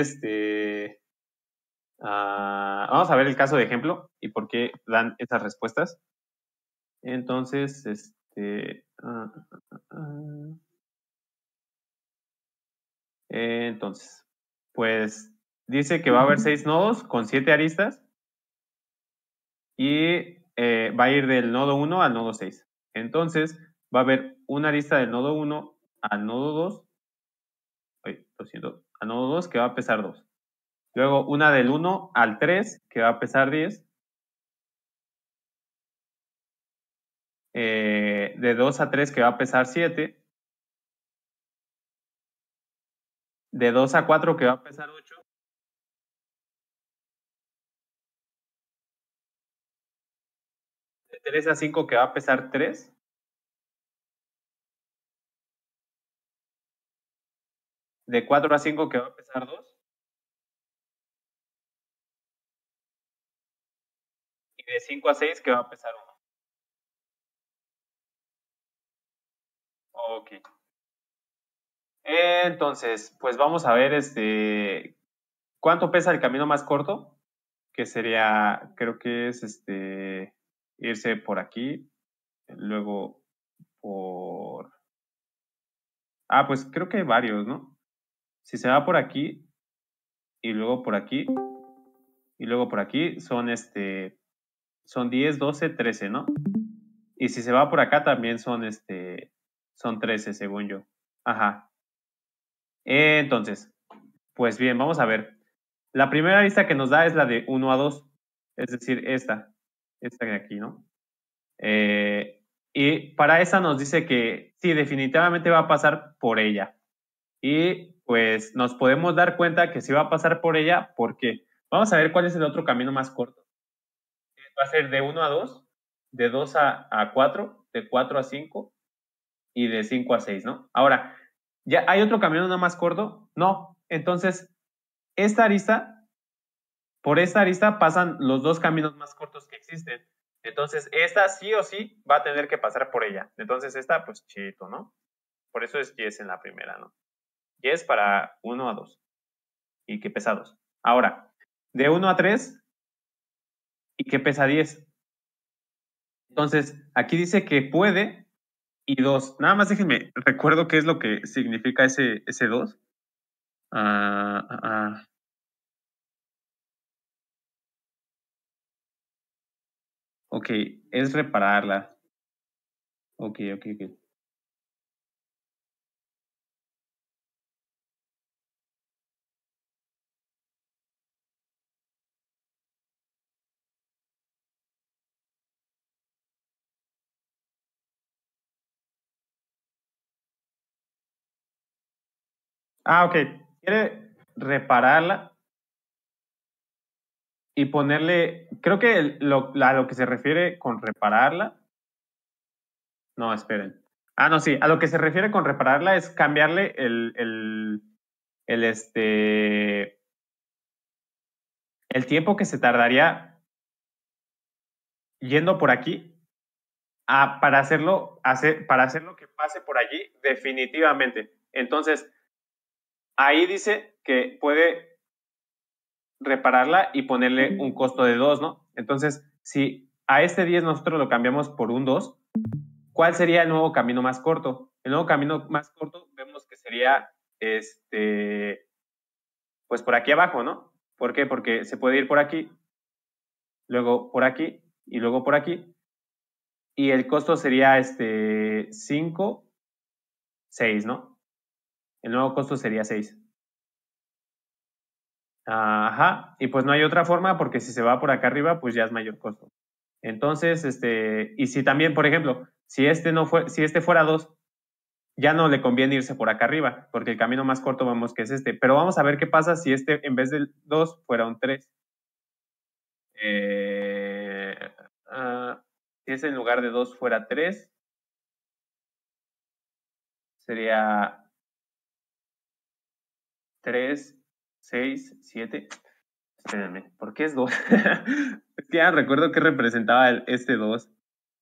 vamos a ver el caso de ejemplo y por qué dan esas respuestas. Entonces, entonces, pues dice que va a haber 6 nodos con 7 aristas y va a ir del nodo 1 al nodo 6. Entonces, va a haber una arista del nodo 1 al nodo 2, lo siento, al nodo 2 que va a pesar 2. Luego una del 1 al 3 que va a pesar 10. De 2 a 3 que va a pesar 7. De 2 a 4 que va a pesar 8. De 3 a 5 que va a pesar 3. De 4 a 5 que va a pesar 2. Y de 5 a 6 que va a pesar 1. Ok. Entonces, pues vamos a ver cuánto pesa el camino más corto, que sería, creo que es irse por aquí, luego por... Ah, pues creo que hay varios, ¿no? Si se va por aquí y luego por aquí y luego por aquí, son 10, 12, 13, ¿no? Y si se va por acá también Son 13, según yo. Ajá. Entonces, pues bien, vamos a ver. La primera lista que nos da es la de 1 a 2, es decir, esta de aquí, ¿no? Y para esa nos dice que sí, definitivamente va a pasar por ella. Y pues nos podemos dar cuenta que sí va a pasar por ella porque vamos a ver cuál es el otro camino más corto. Va a ser de 1 a 2, de 2 a 4, de 4 a 5 y de 5 a 6, ¿no? Ahora, ¿ya hay otro camino no más corto? No. Entonces, esta arista, por esta arista pasan los dos caminos más cortos que existen. Entonces, esta sí o sí va a tener que pasar por ella. Entonces, esta, pues, chito, ¿no? Por eso es yes en la primera, ¿no? Yes para 1 a 2 y que pesa 2. Ahora, de 1 a 3 y que pesa 10. Entonces, aquí dice que puede y 2. Nada más déjenme, recuerdo qué es lo que significa ese 2. Ok, es repararla. Ok. Ok. Quiere repararla y ponerle, creo que a lo que se refiere con repararla. No, esperen. No, sí, a lo que se refiere con repararla es cambiarle el tiempo que se tardaría yendo por aquí para hacerlo que pase por allí definitivamente. Entonces, ahí dice que puede repararla y ponerle un costo de 2, ¿no? Entonces, si a este 10 nosotros lo cambiamos por un 2, ¿cuál sería el nuevo camino más corto? El nuevo camino más corto vemos que sería pues por aquí abajo, ¿no? ¿Por qué? Porque se puede ir por aquí, luego por aquí y luego por aquí. Y el costo sería 5, 6, ¿no? El nuevo costo sería 6. Ajá, y pues no hay otra forma porque si se va por acá arriba, pues ya es mayor costo. Entonces, y si también, por ejemplo, si este fuera 2, ya no le conviene irse por acá arriba, porque el camino más corto vemos que es este. Pero vamos a ver qué pasa si en vez del 2 fuera un 3. Si en lugar de 2 fuera 3, sería 3, 6, 7. Espérenme, ¿por qué es 2? Es que ya recuerdo que representaba este 2.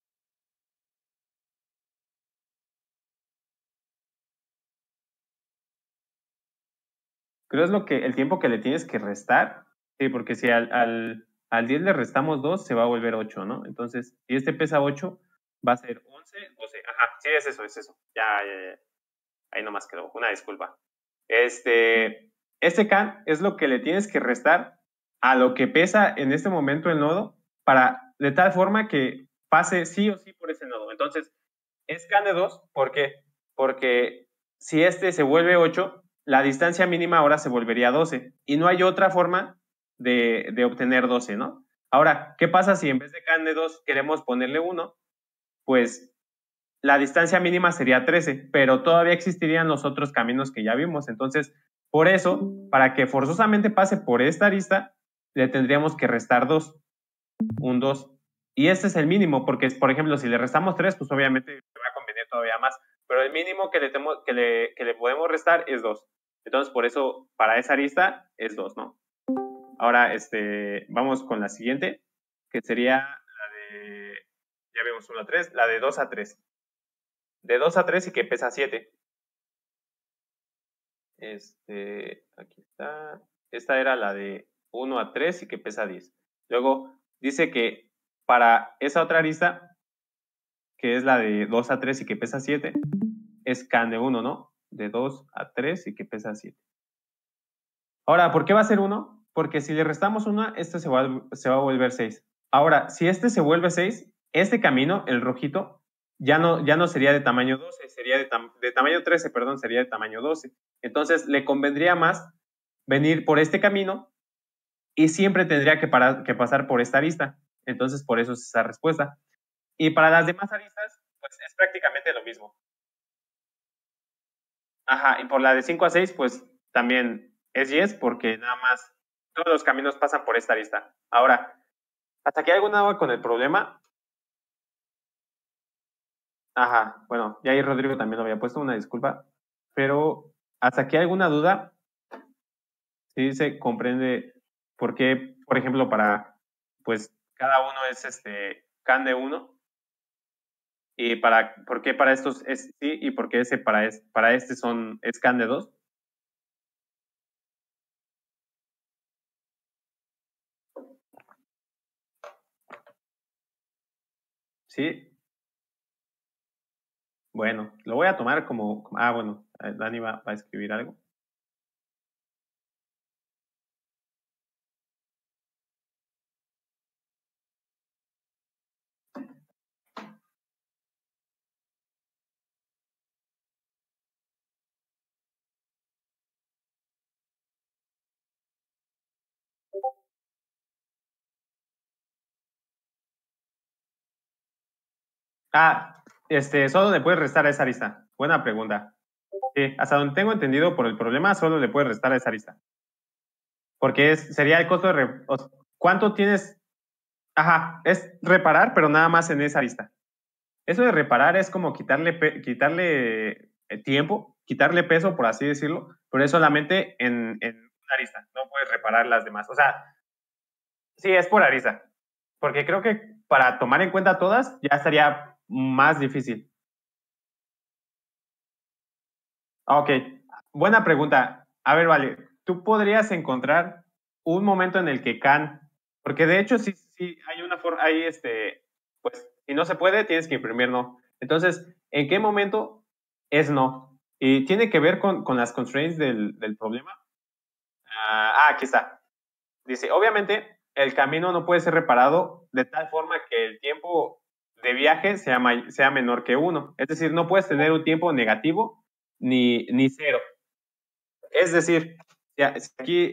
Creo es el tiempo que le tienes que restar. Sí, porque si al 10 le restamos 2, se va a volver 8, ¿no? Entonces, si este pesa 8, va a ser 11, 12. Ajá, sí, es eso. Ya. Ahí nomás quedó. Una disculpa. Este can es lo que le tienes que restar a lo que pesa en este momento el nodo de tal forma que pase sí o sí por ese nodo. Entonces, es can de 2, ¿por qué? Porque si este se vuelve 8, la distancia mínima ahora se volvería 12 y no hay otra forma de obtener 12, ¿no? Ahora, ¿qué pasa si en vez de can de 2 queremos ponerle 1? Pues la distancia mínima sería 13, pero todavía existirían los otros caminos que ya vimos. Entonces, por eso, para que forzosamente pase por esta arista, le tendríamos que restar 2, un 2. Y este es el mínimo, porque, por ejemplo, si le restamos 3, pues obviamente le va a convenir todavía más. Pero el mínimo que le podemos restar es 2. Entonces, por eso, para esa arista es 2, ¿no? Ahora, vamos con la siguiente, que sería la de, ya vimos 1 a 3, la de 2 a 3. De 2 a 3 y que pesa 7. Aquí está. Esta era la de 1 a 3 y que pesa 10. Luego dice que para esa otra arista, que es la de 2 a 3 y que pesa 7, es can de 1, ¿no? De 2 a 3 y que pesa 7. Ahora, ¿por qué va a ser 1? Porque si le restamos 1, este se va a volver 6. Ahora, si este se vuelve 6, este camino, el rojito, ya no sería de tamaño 12, sería de tamaño 13, perdón, sería de tamaño 12. Entonces, le convendría más venir por este camino y siempre tendría que pasar por esta arista. Entonces, por eso es esa respuesta. Y para las demás aristas, pues es prácticamente lo mismo. Ajá, y por la de 5 a 6, pues también es yes, porque nada más todos los caminos pasan por esta arista. Ahora, ¿hasta aquí hay alguna duda con el problema? Ajá, bueno, ya ahí Rodrigo también lo había puesto, una disculpa. Pero, ¿hasta aquí hay alguna duda? Sí se comprende por qué, por ejemplo, pues, cada uno es can de 1, y por qué para estos es sí, y por qué para este es can de 2. Sí, bueno, lo voy a tomar bueno, Dani va a escribir algo. Solo le puedes restar a esa arista. Buena pregunta. Sí, hasta donde tengo entendido por el problema, solo le puedes restar a esa arista. Porque sería el costo de... ¿Cuánto tienes? Ajá, es reparar, pero nada más en esa arista. Eso de reparar es como quitarle tiempo, quitarle peso, por así decirlo, pero es solamente en una arista. No puedes reparar las demás. O sea, sí, es por arista. Porque creo que para tomar en cuenta todas ya estaría más difícil. Ok, buena pregunta. A ver, vale, ¿tú podrías encontrar un momento en el que can, porque de hecho sí hay una forma, pues si no se puede, tienes que imprimir no. Entonces, ¿en qué momento es no? Y tiene que ver con las constraints del problema. Aquí está. Dice, obviamente, el camino no puede ser reparado de tal forma que el tiempo de viaje sea menor que 1. Es decir, no puedes tener un tiempo negativo ni 0. Es decir, si aquí,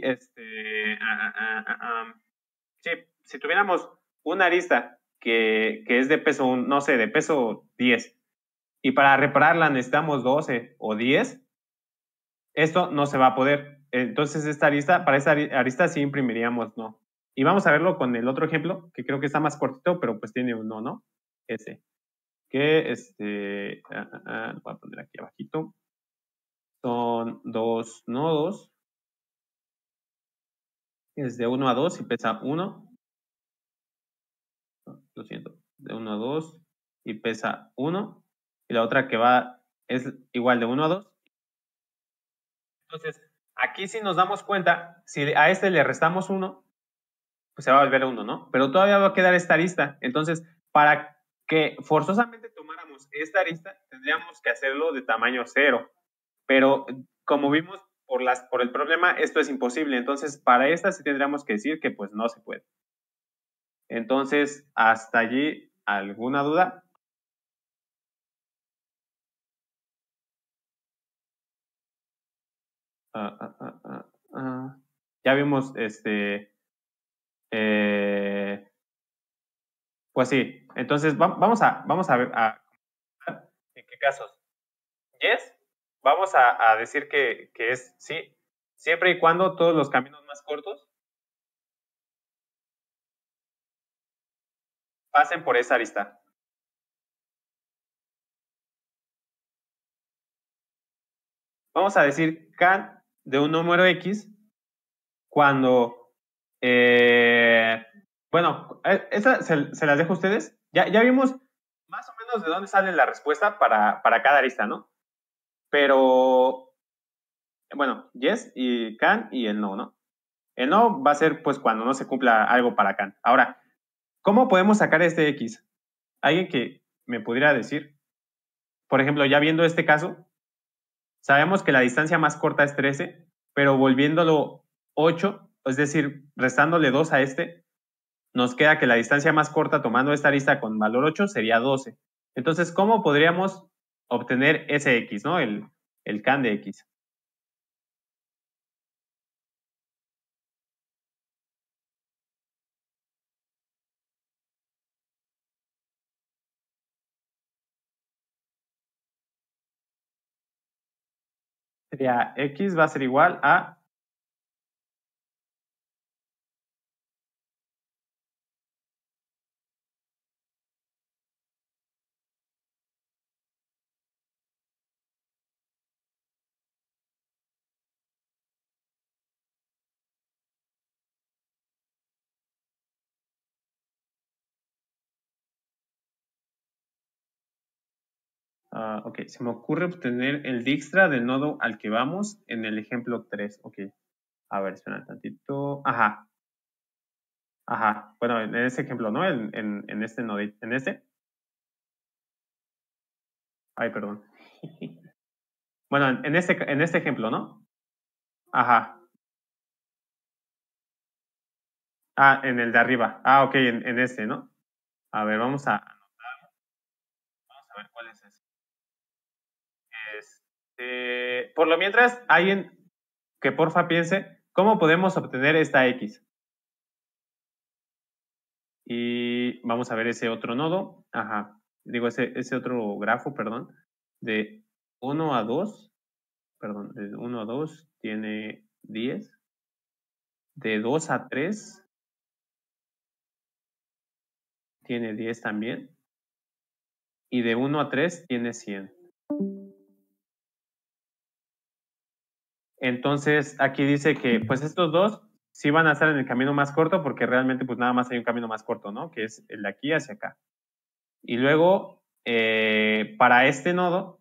sí, si tuviéramos una arista que es de peso, no sé, de peso 10, y para repararla necesitamos 12 o 10, esto no se va a poder. Entonces, para esta arista sí imprimiríamos no. Y vamos a verlo con el otro ejemplo, que creo que está más cortito, pero pues tiene un no, ¿no? Ese. Que, voy a poner aquí abajito. Son 2 nodos. Es de 1 a 2 y pesa 1. Lo siento. De 1 a 2 y pesa 1. Y la otra que va es igual de 1 a 2. Entonces, aquí si nos damos cuenta, si a este le restamos 1, pues se va a volver 1, ¿no? Pero todavía va a quedar esta arista. Entonces, para que forzosamente tomáramos esta arista, tendríamos que hacerlo de tamaño 0. Pero como vimos por el problema, esto es imposible. Entonces, para esta sí tendríamos que decir que pues no se puede. Entonces, hasta allí, ¿alguna duda? Ya vimos, pues sí. Entonces, vamos a ver en qué casos. Yes, vamos a decir que es sí, siempre y cuando todos los caminos más cortos pasen por esa arista. Vamos a decir can de un número X cuando, bueno, esa se las dejo a ustedes. Ya vimos más o menos de dónde sale la respuesta para cada arista, ¿no? Pero, bueno, yes y can y el no, ¿no? El no va a ser pues cuando no se cumpla algo para can. Ahora, ¿cómo podemos sacar este X? ¿Alguien que me pudiera decir? Por ejemplo, ya viendo este caso, sabemos que la distancia más corta es 13, pero volviéndolo 8, es decir, restándole 2 a este, nos queda que la distancia más corta tomando esta arista con valor 8 sería 12. Entonces, ¿cómo podríamos obtener ese x, ¿no? El can de x. Sería x va a ser igual a ok, se me ocurre obtener el Dijkstra del nodo al que vamos en el ejemplo 3. Ok, a ver, espera un tantito. Ajá, ajá. Bueno, en ese ejemplo, ¿no? En este nodo, en este. Ay, perdón. Bueno, en este ejemplo, ¿no? Ajá. Ah, en el de arriba. Ah, ok, en este, ¿no? A ver, vamos a ver cuál es ese. Por lo mientras, alguien que porfa piense, ¿cómo podemos obtener esta X? Y vamos a ver ese otro nodo, ajá, digo ese otro grafo, perdón, de 1 a 2, perdón, de 1 a 2 tiene 10, de 2 a 3 tiene 10 también, y de 1 a 3 tiene 100. Entonces, aquí dice que pues estos dos sí van a estar en el camino más corto porque realmente pues nada más hay un camino más corto, ¿no? Que es el de aquí hacia acá. Y luego, para este nodo,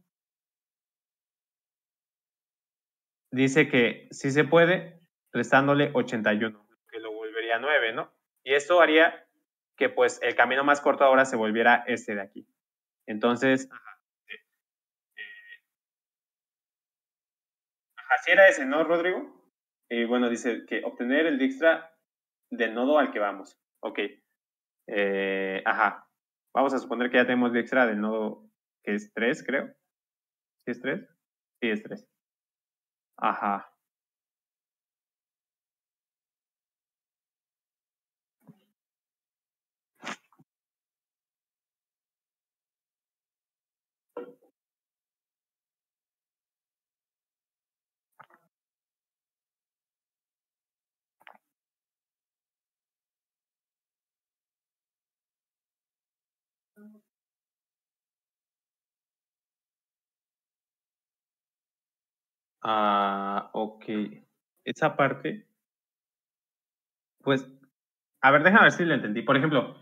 dice que sí se puede, restándole 81, que lo volvería 9, ¿no? Y esto haría que pues el camino más corto ahora se volviera este de aquí. Entonces, así era ese, ¿no, Rodrigo? Y bueno, dice que obtener el Dijkstra del nodo al que vamos. Ok. Ajá. Vamos a suponer que ya tenemos Dijkstra del nodo que es 3, creo. ¿Sí es 3? Sí, es 3. Ajá. Ok. Esa parte, pues, a ver, déjame ver si lo entendí. Por ejemplo,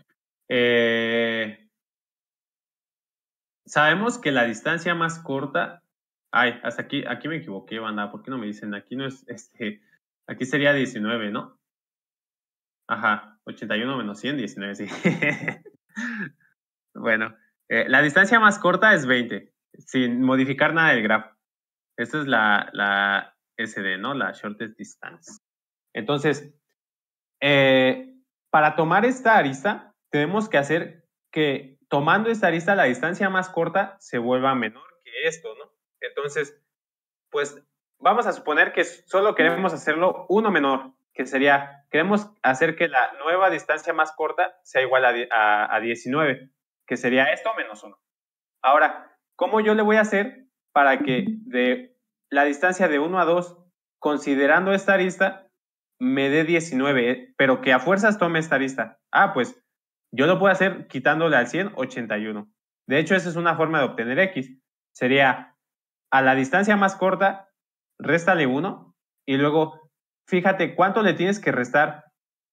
sabemos que la distancia más corta. Ay, hasta aquí me equivoqué, banda. ¿Por qué no me dicen? Aquí no es, aquí sería 19, ¿no? Ajá, 81 menos 100, 19, sí. Bueno, la distancia más corta es 20, sin modificar nada del grafo. Esta es la SD, ¿no? La shortest distance. Entonces, para tomar esta arista, tenemos que hacer que tomando esta arista, la distancia más corta se vuelva menor que esto, ¿no? Entonces, pues vamos a suponer que solo queremos hacerlo uno menor, que sería, queremos hacer que la nueva distancia más corta sea igual a 19, que sería esto menos 1. Ahora, ¿cómo yo le voy a hacer para que de la distancia de 1 a 2, considerando esta arista, me dé 19, pero que a fuerzas tome esta arista? Ah, pues yo lo puedo hacer quitándole al 100, 81. De hecho, esa es una forma de obtener X. Sería a la distancia más corta, réstale 1 y luego fíjate cuánto le tienes que restar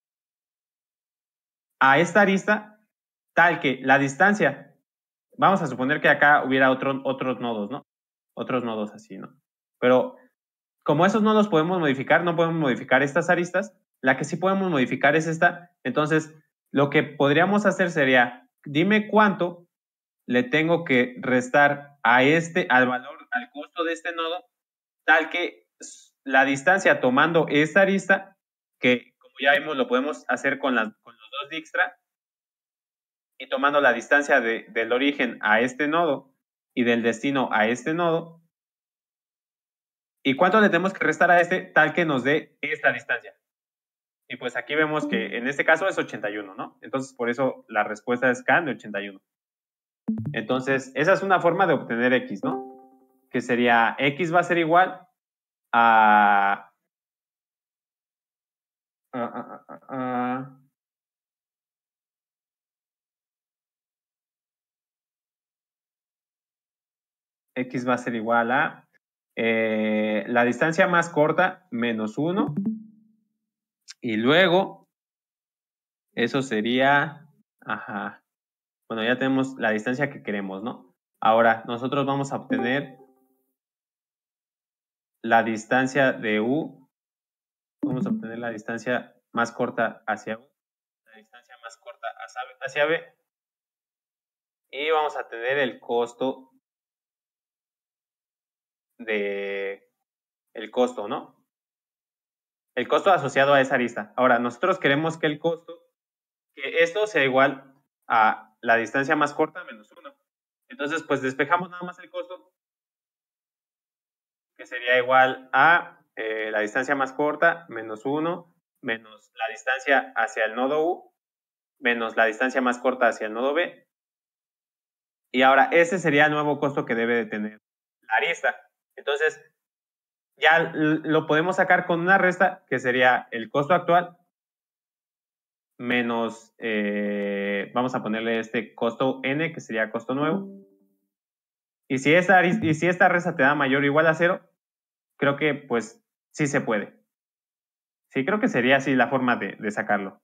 a esta arista tal que la distancia, vamos a suponer que acá hubiera otros nodos, ¿no? Otros nodos así, ¿no? Pero como esos nodos podemos modificar, no podemos modificar estas aristas, la que sí podemos modificar es esta. Entonces, lo que podríamos hacer sería, dime cuánto le tengo que restar a al valor, al costo de este nodo, tal que la distancia tomando esta arista, que como ya vimos lo podemos hacer con los dos Dijkstra, y tomando la distancia del origen a este nodo y del destino a este nodo. ¿Y cuánto le tenemos que restar a este tal que nos dé esta distancia? Y pues aquí vemos que en este caso es 81, ¿no? Entonces, por eso la respuesta es CAN de 81. Entonces, esa es una forma de obtener X, ¿no? Que sería X va a ser igual a... X va a ser igual a la distancia más corta menos 1. Y luego, eso sería... Ajá. Bueno, ya tenemos la distancia que queremos, ¿no? Ahora, nosotros vamos a obtener la distancia de U. Vamos a obtener la distancia más corta hacia U, la distancia más corta hacia B. Y vamos a tener el costo ¿no? El costo asociado a esa arista. Ahora, nosotros queremos que que esto sea igual a la distancia más corta menos 1. Entonces, pues despejamos nada más el costo, que sería igual a la distancia más corta menos 1 menos la distancia hacia el nodo U menos la distancia más corta hacia el nodo B. Y ahora, ese sería el nuevo costo que debe de tener la arista. Entonces, ya lo podemos sacar con una resta que sería el costo actual menos, vamos a ponerle este costo n, que sería costo nuevo. Y si esta resta te da mayor o igual a 0, creo que pues sí se puede. Sí, creo que sería así la forma de sacarlo.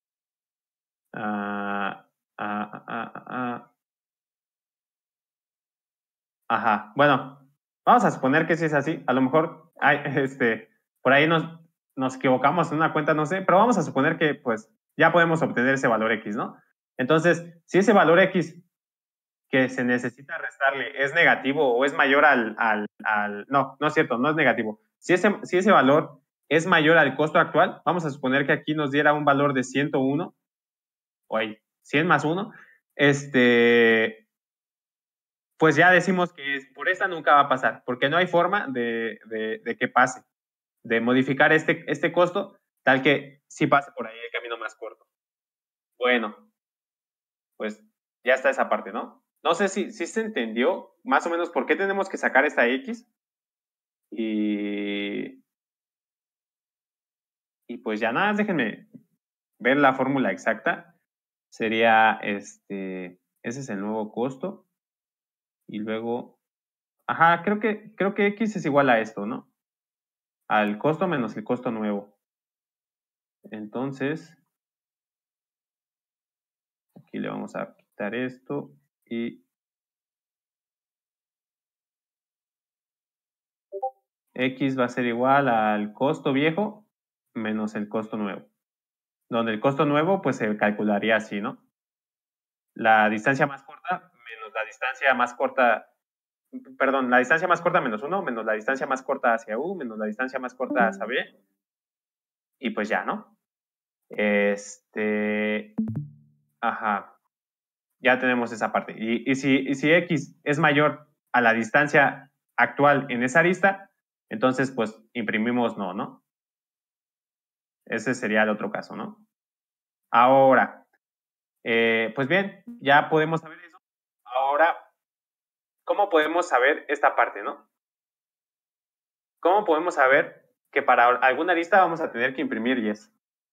Ajá, bueno, vamos a suponer que sí es así. A lo mejor hay, por ahí nos equivocamos en una cuenta, no sé, pero vamos a suponer que pues ya podemos obtener ese valor X, ¿no? Entonces, si ese valor X que se necesita restarle es negativo o es mayor no, no es cierto, no es negativo. Si ese valor es mayor al costo actual, vamos a suponer que aquí nos diera un valor de 101, o hay 100 más 1, pues ya decimos que por esta nunca va a pasar, porque no hay forma de que pase, de modificar este costo, tal que sí pase por ahí el camino más corto. Bueno, pues ya está esa parte, ¿no? No sé si se entendió más o menos por qué tenemos que sacar esta X. Y pues ya nada, déjenme ver la fórmula exacta. Sería ese es el nuevo costo. Y luego, ajá, creo que X es igual a esto, ¿no? Al costo menos el costo nuevo. Entonces, aquí le vamos a quitar esto y X va a ser igual al costo viejo menos el costo nuevo. Donde el costo nuevo pues se calcularía así, ¿no? La distancia más corta menos la distancia más corta, perdón, la distancia más corta menos 1 menos la distancia más corta hacia U menos la distancia más corta hacia B. Y pues ya, ¿no? Ajá, ya tenemos esa parte. Y si X es mayor a la distancia actual en esa arista, entonces pues imprimimos ¿no? Ese sería el otro caso, ¿no? Ahora, pues bien, ya podemos saber eso. Ahora, ¿cómo podemos saber esta parte, no? ¿Cómo podemos saber que para alguna arista vamos a tener que imprimir yes?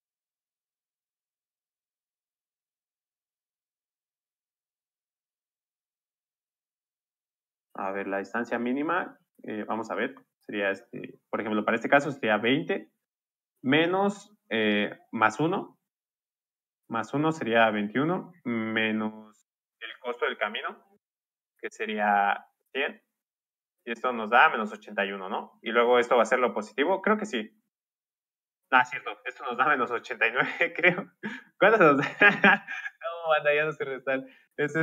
A ver, la distancia mínima, vamos a ver, sería por ejemplo, para este caso sería 20 menos más 1 sería 21 menos el costo del camino, que sería 100, y esto nos da menos 81, ¿no? Y luego esto va a ser lo positivo, creo que sí. Ah, cierto, esto nos da menos 89, creo. ¿Cuánto nos da? No, anda, ya no sé restar. Es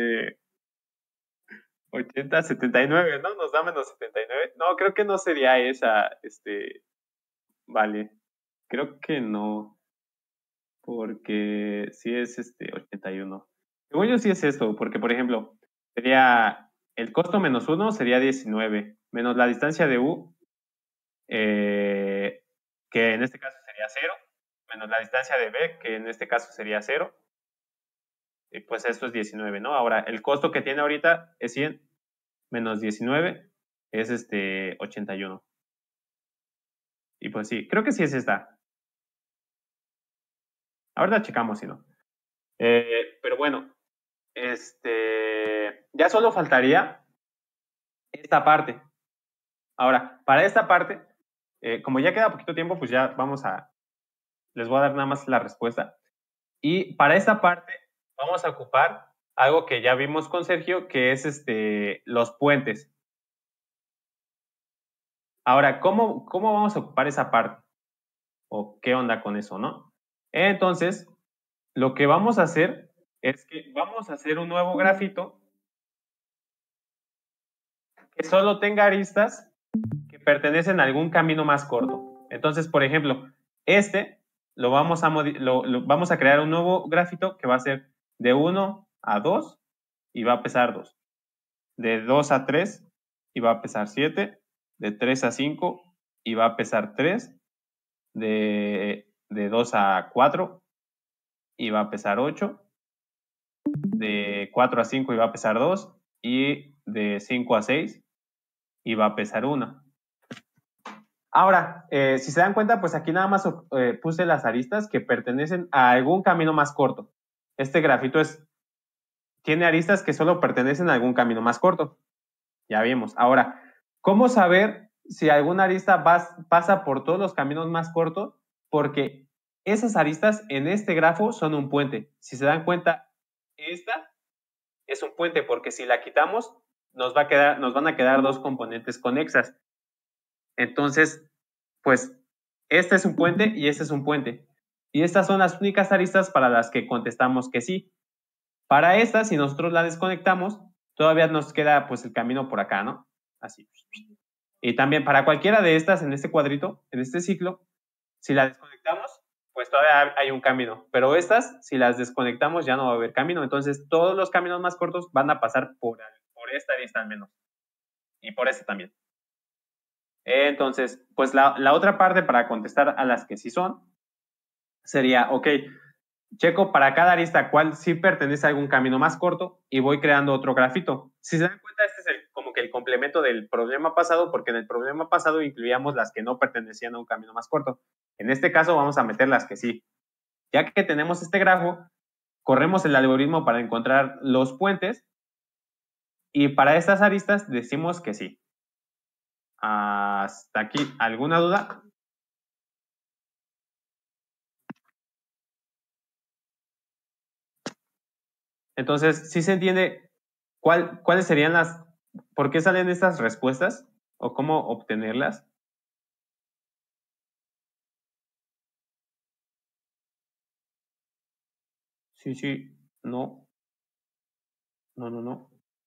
80, 79, ¿no? Nos da menos 79. No, creo que no sería esa, vale. Creo que no, porque sí es 81. Según yo sí es esto, porque por ejemplo, sería el costo menos 1 sería 19, menos la distancia de U, que en este caso sería 0, menos la distancia de B, que en este caso sería 0, y pues esto es 19, ¿no? Ahora, el costo que tiene ahorita es 100, menos 19 es 81. Y pues sí, creo que sí es esta. Ahorita checamos si no. Pero bueno, ya solo faltaría esta parte. Ahora, para esta parte, como ya queda poquito tiempo, pues ya les voy a dar nada más la respuesta. Y para esta parte vamos a ocupar algo que ya vimos con Sergio, que es los puentes. Ahora, ¿cómo vamos a ocupar esa parte? ¿O qué onda con eso, no? Entonces, lo que vamos a hacer es que vamos a hacer un nuevo grafito que solo tenga aristas que pertenecen a algún camino más corto. Entonces, por ejemplo, vamos a crear un nuevo grafito que va a ser de 1 a 2 y va a pesar 2. De 2 a 3 y va a pesar 7. De 3 a 5 y va a pesar 3. De 2 a 4 y va a pesar 8. De 4 a 5 y va a pesar 2. Y de 5 a 6 y va a pesar 1. Ahora, si se dan cuenta, pues aquí nada más puse las aristas que pertenecen a algún camino más corto. Este grafito tiene aristas que solo pertenecen a algún camino más corto. Ya vimos. Ahora, ¿cómo saber si alguna arista pasa por todos los caminos más cortos? Porque esas aristas en este grafo son un puente. Si se dan cuenta, esta es un puente porque si la quitamos, nos van a quedar dos componentes conexas. Entonces, pues, este es un puente y este es un puente. Y estas son las únicas aristas para las que contestamos que sí. Para esta, si nosotros la desconectamos, todavía nos queda pues el camino por acá, ¿no? Así. Y también para cualquiera de estas en este cuadrito, en este ciclo, si la desconectamos, pues todavía hay un camino. Pero estas, si las desconectamos, ya no va a haber camino. Entonces, todos los caminos más cortos van a pasar por esta arista al menos. Y por esta también. Entonces, pues la otra parte para contestar a las que sí son sería, ok, checo para cada arista cuál sí pertenece a algún camino más corto y voy creando otro grafito. Si se dan cuenta, este es como que el complemento del problema pasado, porque en el problema pasado incluíamos las que no pertenecían a un camino más corto. En este caso vamos a meter las que sí. Ya que tenemos este grafo, corremos el algoritmo para encontrar los puentes y para estas aristas decimos que sí. Hasta aquí, ¿alguna duda? Entonces, ¿sí se entiende cuáles serían por qué salen estas respuestas o cómo obtenerlas? Sí, sí, no, no, no, no.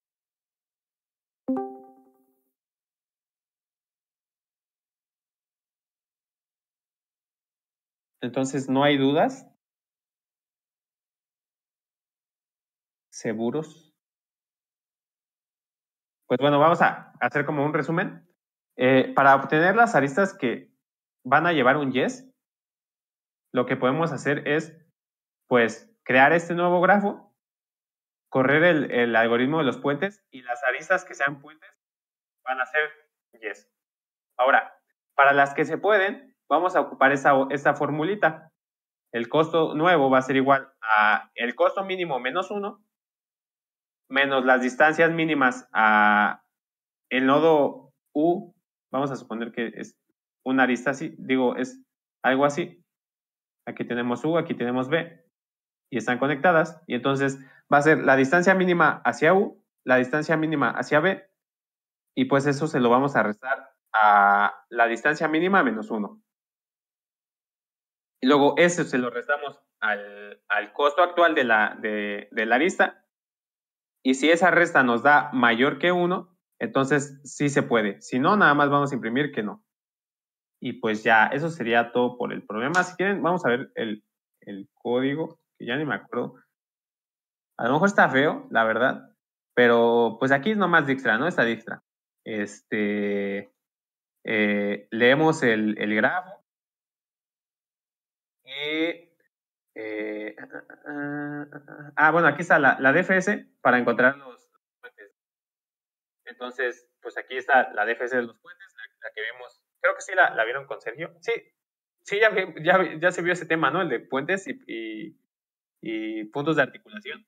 Entonces, ¿no hay dudas? ¿Seguros? Pues bueno, vamos a hacer como un resumen. Para obtener las aristas que van a llevar un yes, lo que podemos hacer es, pues, crear este nuevo grafo, correr el algoritmo de los puentes y las aristas que sean puentes van a ser yes. Ahora, para las que se pueden, vamos a ocupar esta formulita. El costo nuevo va a ser igual a el costo mínimo menos 1 menos las distancias mínimas a el nodo U. Vamos a suponer que es una arista así, digo, es algo así. Aquí tenemos U, aquí tenemos B y están conectadas. Y entonces va a ser la distancia mínima hacia U, la distancia mínima hacia B y pues eso se lo vamos a restar a la distancia mínima menos 1. Y luego eso se lo restamos al costo actual de la arista. Y si esa resta nos da mayor que 1, entonces sí se puede. Si no, nada más vamos a imprimir que no. Y pues ya, eso sería todo por el problema. Si quieren, vamos a ver el código, que ya ni me acuerdo. A lo mejor está feo, la verdad, pero pues aquí es nomás Dijkstra, ¿no? Está Dijkstra. Leemos el grafo y bueno, aquí está la DFS para encontrar los puentes. Entonces, pues aquí está la DFS de los puentes, la que vimos. Creo que sí la vieron con Sergio. Sí, sí, ya se vio ese tema, ¿no? El de puentes y puntos de articulación.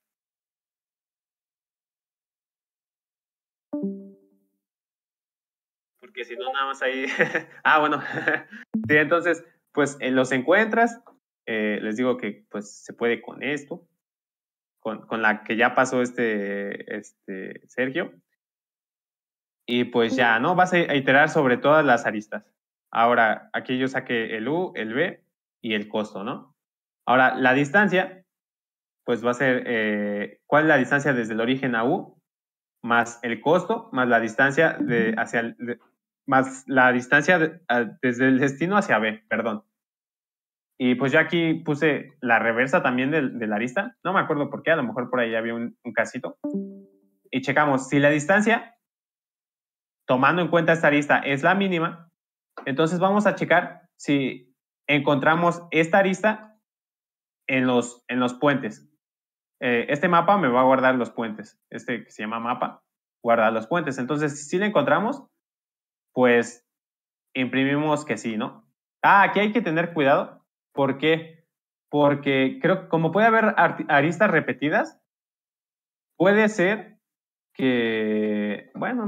Porque si no, nada más ahí. Bueno. Sí, entonces, pues los encuentras. Les digo que pues se puede con esto, con la que ya pasó Sergio. Y pues ya, ¿no? Vas a iterar sobre todas las aristas. Ahora, aquí yo saqué el U, el B y el costo, ¿no? Ahora, la distancia, pues va a ser, ¿cuál es la distancia desde el origen a U? Más el costo, más la distancia más la distancia desde el destino hacia B, perdón. Y pues yo aquí puse la reversa también de la arista. No me acuerdo por qué, a lo mejor por ahí había un casito. Y checamos, si la distancia, tomando en cuenta esta arista, es la mínima, entonces vamos a checar si encontramos esta arista en los puentes. Este mapa me va a guardar los puentes. Este que se llama mapa, guarda los puentes. Entonces, si la encontramos, pues imprimimos que sí, ¿no? Aquí hay que tener cuidado. ¿Por qué? Porque creo que como puede haber aristas repetidas, puede ser que, bueno,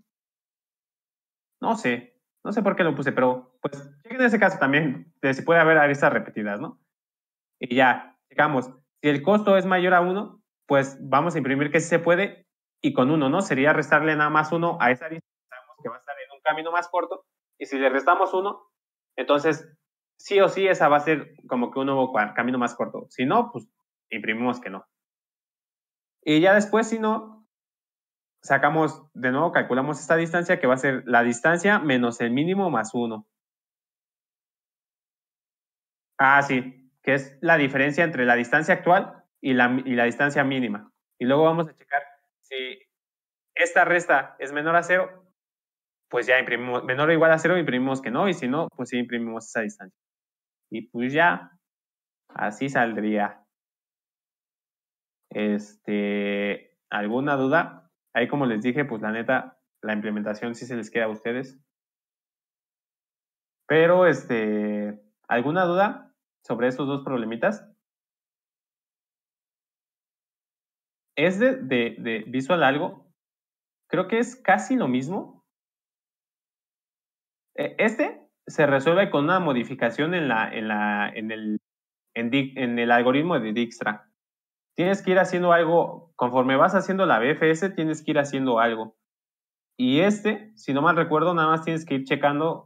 no sé por qué lo puse, pero pues en ese caso también se puede haber aristas repetidas, ¿no? Y ya, digamos, si el costo es mayor a 1, pues vamos a imprimir que sí se puede y con 1, ¿no? Sería restarle nada más 1 a esa arista, sabemos que va a estar en un camino más corto y si le restamos 1, entonces sí o sí esa va a ser como que un nuevo camino más corto. Si no, pues imprimimos que no. Y ya después, si no, sacamos de nuevo, calculamos esta distancia que va a ser la distancia menos el mínimo más 1. Sí, que es la diferencia entre la distancia actual y la distancia mínima. Y luego vamos a checar si esta resta es menor a 0, pues ya imprimimos, menor o igual a 0, imprimimos que no, y si no, pues sí imprimimos esa distancia. Y pues ya, así saldría. ¿Alguna duda? Ahí como les dije, pues la neta, la implementación sí se les queda a ustedes. Pero, ¿alguna duda sobre estos dos problemitas? Es de Visual Algo. Creo que es casi lo mismo. Se resuelve con una modificación en el algoritmo de Dijkstra. Tienes que ir haciendo algo, conforme vas haciendo la BFS, tienes que ir haciendo algo. Y si no mal recuerdo, nada más tienes que ir checando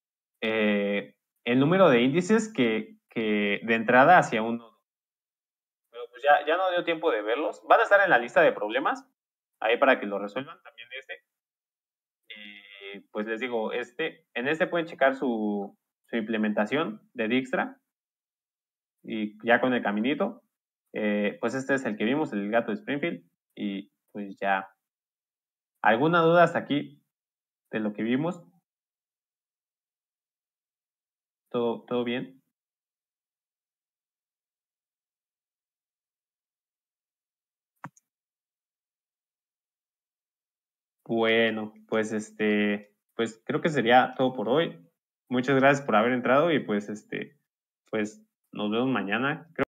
el número de índices que de entrada hacia un nodo. Pero pues ya no dio tiempo de verlos. Van a estar en la lista de problemas, ahí para que lo resuelvan también Y pues les digo, en pueden checar su implementación de Dijkstra y ya con el caminito. Pues este es el que vimos, el gato de Springfield. Y pues ya. ¿Alguna duda hasta aquí de lo que vimos? ¿Todo bien? Bueno, pues pues creo que sería todo por hoy. Muchas gracias por haber entrado y pues pues nos vemos mañana. Creo